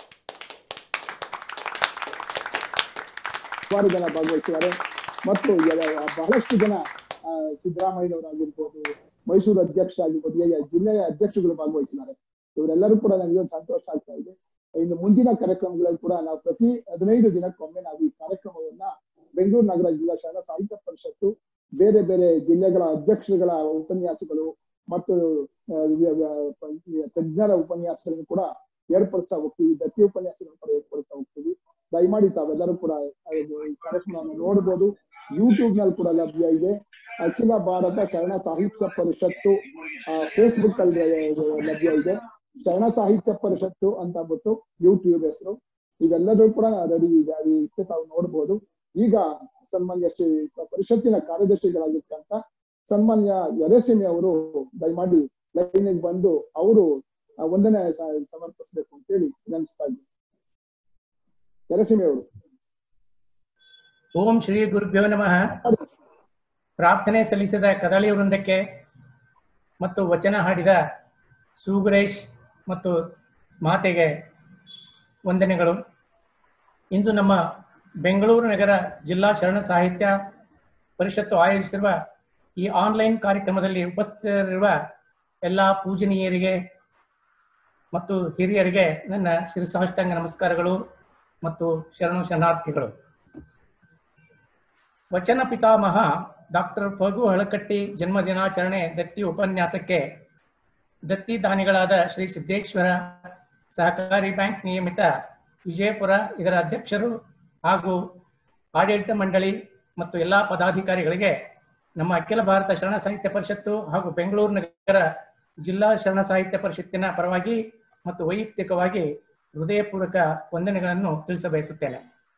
ಸುಮಾರು ಜನ ಭಾಗವಹಿಸಿದ್ದಾರೆ ಮತ್ತು ಬಹಳಷ್ಟು ಜನ ಸಿದ್ದರಾಮಯ್ಯನವರಾಗಿರ್ಬೋದು, ಮೈಸೂರು ಅಧ್ಯಕ್ಷ ಆಗಿರ್ಬೋದು, ಜಿಲ್ಲೆಯ ಅಧ್ಯಕ್ಷಗಳು ಭಾಗವಹಿಸಿದ್ದಾರೆ. ಇವರೆಲ್ಲರೂ ಕೂಡ ನನಗೆ ಸಂತೋಷ ಆಗ್ತಾ ಇದೆ. ಇನ್ನು ಮುಂದಿನ ಕಾರ್ಯಕ್ರಮಗಳಲ್ಲಿ ಕೂಡ ನಾವು ಪ್ರತಿ ಹದಿನೈದು ದಿನಕ್ಕೊಮ್ಮೆ ನಾವು ಈ ಕಾರ್ಯಕ್ರಮವನ್ನ ಬೆಂಗಳೂರು ನಗರ ಜಿಲ್ಲಾ ಶರಣ ಸಾಹಿತ್ಯ ಪರಿಷತ್ತು ಬೇರೆ ಬೇರೆ ಜಿಲ್ಲೆಗಳ ಅಧ್ಯಕ್ಷರುಗಳ ಉಪನ್ಯಾಸಗಳು ಮತ್ತು ತಜ್ಞರ ಉಪನ್ಯಾಸಗಳನ್ನು ಕೂಡ ಏರ್ಪಡಿಸ್ತಾ ಹೋಗ್ತೀವಿ. ದತ್ತಿ ಉಪನ್ಯಾಸಗಳನ್ನು ಕೂಡ ಏರ್ಪಡಿಸ್ತಾ ಹೋಗ್ತೀವಿ. ದಯಮಾಡಿ ತಾವೆಲ್ಲರೂ ಕೂಡ ಈ ಕಾರ್ಯಕ್ರಮವನ್ನು ನೋಡ್ಬೋದು. ಯೂಟ್ಯೂಬ್ ನಲ್ಲಿ ಕೂಡ ಲಭ್ಯ ಇದೆ. ಅಖಿಲ ಭಾರತ ಶರಣ ಸಾಹಿತ್ಯ ಪರಿಷತ್ತು ಫೇಸ್ಬುಕ್ ಅಲ್ಲಿ ಲಭ್ಯ ಇದೆ. ಶರಣ ಸಾಹಿತ್ಯ ಪರಿಷತ್ತು ಅಂತ ಬಿಟ್ಟು ಯೂಟ್ಯೂಬ್ ಹೆಸರು. ಇವೆಲ್ಲದೂ ಕೂಡ ರೆಡಿ ಇದೆ, ಅದಕ್ಕೆ ತಾವು ನೋಡ್ಬೋದು. ಈಗ ಸನ್ಮಾನ್ಯ ಶ್ರೀ ಪರಿಷತ್ತಿನ ಕಾರ್ಯದರ್ಶಿಗಳಾಗಿರ್ತಕ್ಕಂಥ ಸನ್ಮಾನ್ಯ ಯರಸಿಮಿ ಅವರು ದಯಮಾಡಿ ಲೈನಿಗೆ ಬಂದು ಅವರು ವಂದನೆ ಸಮರ್ಪಿಸಬೇಕು ಅಂತ ಹೇಳಿ ನೆನೆಸ್ತಾ ಇದ್ದೀನಿ. ಯರಸಿಮಿ ಅವರು. ಓಂ ಶ್ರೀ ಗುರುಭ್ಯೋ ನಮಃ. ಪ್ರಾರ್ಥನೆ ಸಲ್ಲಿಸಿದ ಕದಳಿ ವೃಂದಕ್ಕೆ ಮತ್ತು ವಚನ ಹಾಡಿದ ಸುಗುರೇಶ್ ಮತ್ತು ಮಾತೆಗೆ ವಂದನೆಗಳು. ಇಂದು ನಮ್ಮ ಬೆಂಗಳೂರು ನಗರ ಜಿಲ್ಲಾ ಶರಣ ಸಾಹಿತ್ಯ ಪರಿಷತ್ತು ಆಯೋಜಿಸಿರುವ ಈ ಆನ್ಲೈನ್ ಕಾರ್ಯಕ್ರಮದಲ್ಲಿ ಉಪಸ್ಥಿತರಿರುವ ಎಲ್ಲ ಪೂಜನೀಯರಿಗೆ ಮತ್ತು ಹಿರಿಯರಿಗೆ ನನ್ನ ಶಿರಸಾಷ್ಟಾಂಗ ನಮಸ್ಕಾರಗಳು ಮತ್ತು ಶರಣು ಶರಣಾರ್ಥಿಗಳು. ವಚನ ಪಿತಾಮಹ ಡಾಕ್ಟರ್ ಫಗು ಹಳಕಟ್ಟಿ ಜನ್ಮದಿನಾಚರಣೆ ದತ್ತಿ ಉಪನ್ಯಾಸಕ್ಕೆ ದತ್ತಿ ದಾನಿಗಳಾದ ಶ್ರೀ ಸಿದ್ದೇಶ್ವರ ಸಹಕಾರಿ ಬ್ಯಾಂಕ್ ನಿಯಮಿತ ವಿಜಯಪುರ ಇದರ ಅಧ್ಯಕ್ಷರು ಹಾಗೂ ಆಡಳಿತ ಮಂಡಳಿ ಮತ್ತು ಎಲ್ಲ ಪದಾಧಿಕಾರಿಗಳಿಗೆ ನಮ್ಮ ಅಖಿಲ ಭಾರತ ಶರಣ ಸಾಹಿತ್ಯ ಪರಿಷತ್ತು ಹಾಗೂ ಬೆಂಗಳೂರು ನಗರ ಜಿಲ್ಲಾ ಶರಣ ಸಾಹಿತ್ಯ ಪರಿಷತ್ತಿನ ಪರವಾಗಿ ಮತ್ತು ವೈಯಕ್ತಿಕವಾಗಿ ಹೃದಯಪೂರ್ವಕ ವಂದನೆಗಳನ್ನು ತಿಳಿಸಬಯಸುತ್ತೇನೆ.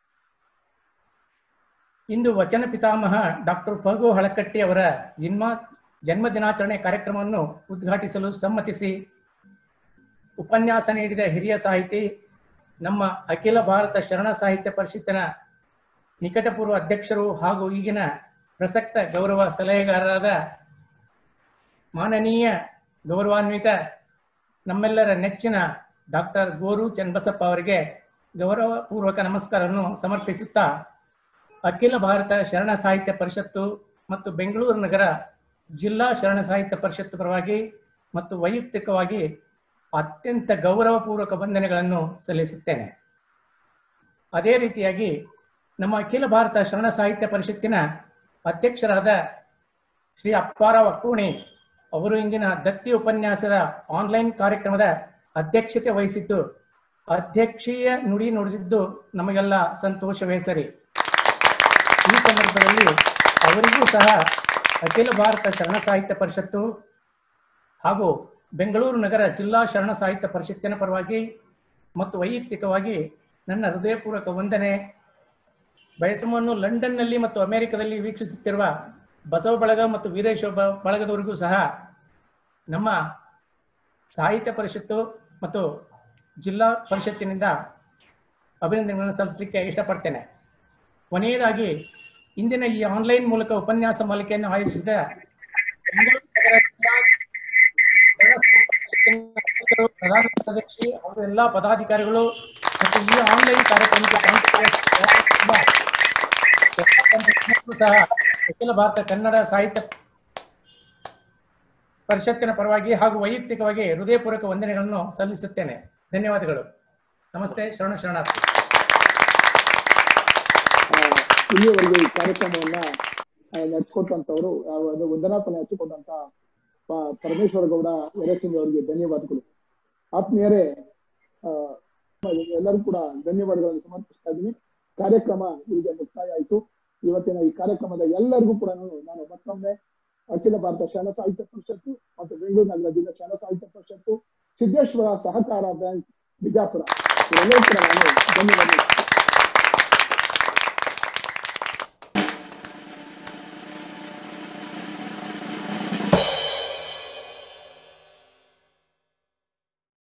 ಇಂದು ವಚನ ಪಿತಾಮಹ ಡಾಕ್ಟರ್ ಫಗು ಹಳಕಟ್ಟಿ ಅವರ ಜನ್ಮ ಜನ್ಮ ದಿನಾಚರಣೆ ಕಾರ್ಯಕ್ರಮವನ್ನು ಉದ್ಘಾಟಿಸಲು ಸಮ್ಮತಿಸಿ ಉಪನ್ಯಾಸ ನೀಡಿದ ಹಿರಿಯ ಸಾಹಿತಿ, ನಮ್ಮ ಅಖಿಲ ಭಾರತ ಶರಣ ಸಾಹಿತ್ಯ ಪರಿಷತ್ತಿನ ನಿಕಟಪೂರ್ವ ಅಧ್ಯಕ್ಷರು ಹಾಗೂ ಈಗಿನ ಪ್ರಸಕ್ತ ಗೌರವ ಸಲಹೆಗಾರರಾದ ಮಾನನೀಯ ಗೌರವಾನ್ವಿತ ನಮ್ಮೆಲ್ಲರ ನೆಚ್ಚಿನ ಡಾಕ್ಟರ್ ಗೋರು ಚನ್ನಬಸಪ್ಪ ಅವರಿಗೆ ಗೌರವಪೂರ್ವಕ ನಮಸ್ಕಾರವನ್ನು ಸಮರ್ಪಿಸುತ್ತಾ, ಅಖಿಲ ಭಾರತ ಶರಣ ಸಾಹಿತ್ಯ ಪರಿಷತ್ತು ಮತ್ತು ಬೆಂಗಳೂರು ನಗರ ಜಿಲ್ಲಾ ಶರಣ ಸಾಹಿತ್ಯ ಪರಿಷತ್ತು ಪರವಾಗಿ ಮತ್ತು ವೈಯಕ್ತಿಕವಾಗಿ ಅತ್ಯಂತ ಗೌರವಪೂರ್ವಕ ವಂದನೆಗಳನ್ನು ಸಲ್ಲಿಸುತ್ತೇನೆ. ಅದೇ ರೀತಿಯಾಗಿ ನಮ್ಮ ಅಖಿಲ ಭಾರತ ಶರಣ ಸಾಹಿತ್ಯ ಪರಿಷತ್ತಿನ ಅಧ್ಯಕ್ಷರಾದ ಶ್ರೀ ಅಪ್ಪಾರ ವಕ್ಕೂಣಿ ಅವರು ಇಂದಿನ ದತ್ತಿ ಉಪನ್ಯಾಸದ ಆನ್ಲೈನ್ ಕಾರ್ಯಕ್ರಮದ ಅಧ್ಯಕ್ಷತೆ ವಹಿಸಿದ್ದು ಅಧ್ಯಕ್ಷೀಯ ನುಡಿ ನುಡಿದಿದ್ದು ನಮಗೆಲ್ಲ ಸಂತೋಷವೇ ಸರಿ. ಈ ಸಂದರ್ಭದಲ್ಲಿ ಅವರಿಗೂ ಸಹ ಅಖಿಲ ಭಾರತ ಶರಣ ಸಾಹಿತ್ಯ ಪರಿಷತ್ತು ಹಾಗೂ ಬೆಂಗಳೂರು ನಗರ ಜಿಲ್ಲಾ ಶರಣ ಸಾಹಿತ್ಯ ಪರಿಷತ್ತಿನ ಪರವಾಗಿ ಮತ್ತು ವೈಯಕ್ತಿಕವಾಗಿ ನನ್ನ ಹೃದಯಪೂರ್ವಕ ವಂದನೆ. ಬಯಸಮನ್ನು ಲಂಡನ್ನಲ್ಲಿ ಮತ್ತು ಅಮೆರಿಕದಲ್ಲಿ ವೀಕ್ಷಿಸುತ್ತಿರುವ ಬಸವ ಬಳಗ ಮತ್ತು ವೀರೇಶೋಭ ಬಳಗದವರಿಗೂ ಸಹ ನಮ್ಮ ಸಾಹಿತ್ಯ ಪರಿಷತ್ತು ಮತ್ತು ಜಿಲ್ಲಾ ಪರಿಷತ್ತಿನಿಂದ ಅಭಿನಂದನೆಗಳನ್ನು ಸಲ್ಲಿಸಲಿಕ್ಕೆ ಇಷ್ಟಪಡ್ತೇನೆ. ಕೊನೆಯದಾಗಿ ಇಂದಿನ ಈ ಆನ್ಲೈನ್ ಮೂಲಕ ಉಪನ್ಯಾಸ ಮಾಲಿಕೆಯನ್ನು ಆಯೋಜಿಸಿದ ಪ್ರಧಾನ ಕಾರ್ಯದರ್ಶಿ ಹಾಗೂ ಎಲ್ಲ ಪದಾಧಿಕಾರಿಗಳು ಮತ್ತು ಈ ಆನ್ಲೈನ್ ಕಾರ್ಯಕ್ರಮಕ್ಕೆ ಸಹ ಅಖಿಲ ಭಾರತ ಕನ್ನಡ ಸಾಹಿತ್ಯ ಪರಿಷತ್ತಿನ ಪರವಾಗಿ ಹಾಗೂ ವೈಯಕ್ತಿಕವಾಗಿ ಹೃದಯಪೂರ್ವಕ ವಂದನೆಗಳನ್ನು ಸಲ್ಲಿಸುತ್ತೇನೆ. ಧನ್ಯವಾದಗಳು. ನಮಸ್ತೆ. ಶರಣ ಶರಣಾರ್ಥಿ. ಇಲ್ಲಿಯವರೆಗೆ ಈ ಕಾರ್ಯಕ್ರಮವನ್ನ ನಡೆಸಿಕೊಟ್ಟಂತವರು ಅದು ವಂದನಾಪನೆ ನಡೆಸಿಕೊಟ್ಟಂತ ಪರಮೇಶ್ವರ ಗೌಡ ಯರಸಿಂಗ್ ಅವರಿಗೆ ಧನ್ಯವಾದಗಳು. ಆತ್ಮೀಯರೇ, ಎಲ್ಲರೂ ಕೂಡ ಧನ್ಯವಾದಗಳನ್ನು ಸಮರ್ಪಿಸ್ತಾ ಇದ್ದೀನಿ. ಕಾರ್ಯಕ್ರಮ ಇಲ್ಲಿಗೆ ಮುಕ್ತಾಯ ಆಯಿತು. ಇವತ್ತಿನ ಈ ಕಾರ್ಯಕ್ರಮದ ಎಲ್ಲರಿಗೂ ಕೂಡ ನಾನು ಮತ್ತೊಮ್ಮೆ ಅಖಿಲ ಭಾರತ ಶರಣ ಸಾಹಿತ್ಯ ಪರಿಷತ್ತು ಮತ್ತು ಬೆಂಗಳೂರು ನಗರ ಜಿಲ್ಲಾ ಶರಣ ಸಾಹಿತ್ಯ ಪರಿಷತ್ತು, ಸಿದ್ದೇಶ್ವರ ಸಹಕಾರ ಬ್ಯಾಂಕ್ ಬಿಜಾಪುರ, ಇವೆಲ್ಲರೂ ಕೂಡ ನಾನು ಧನ್ಯವಾದ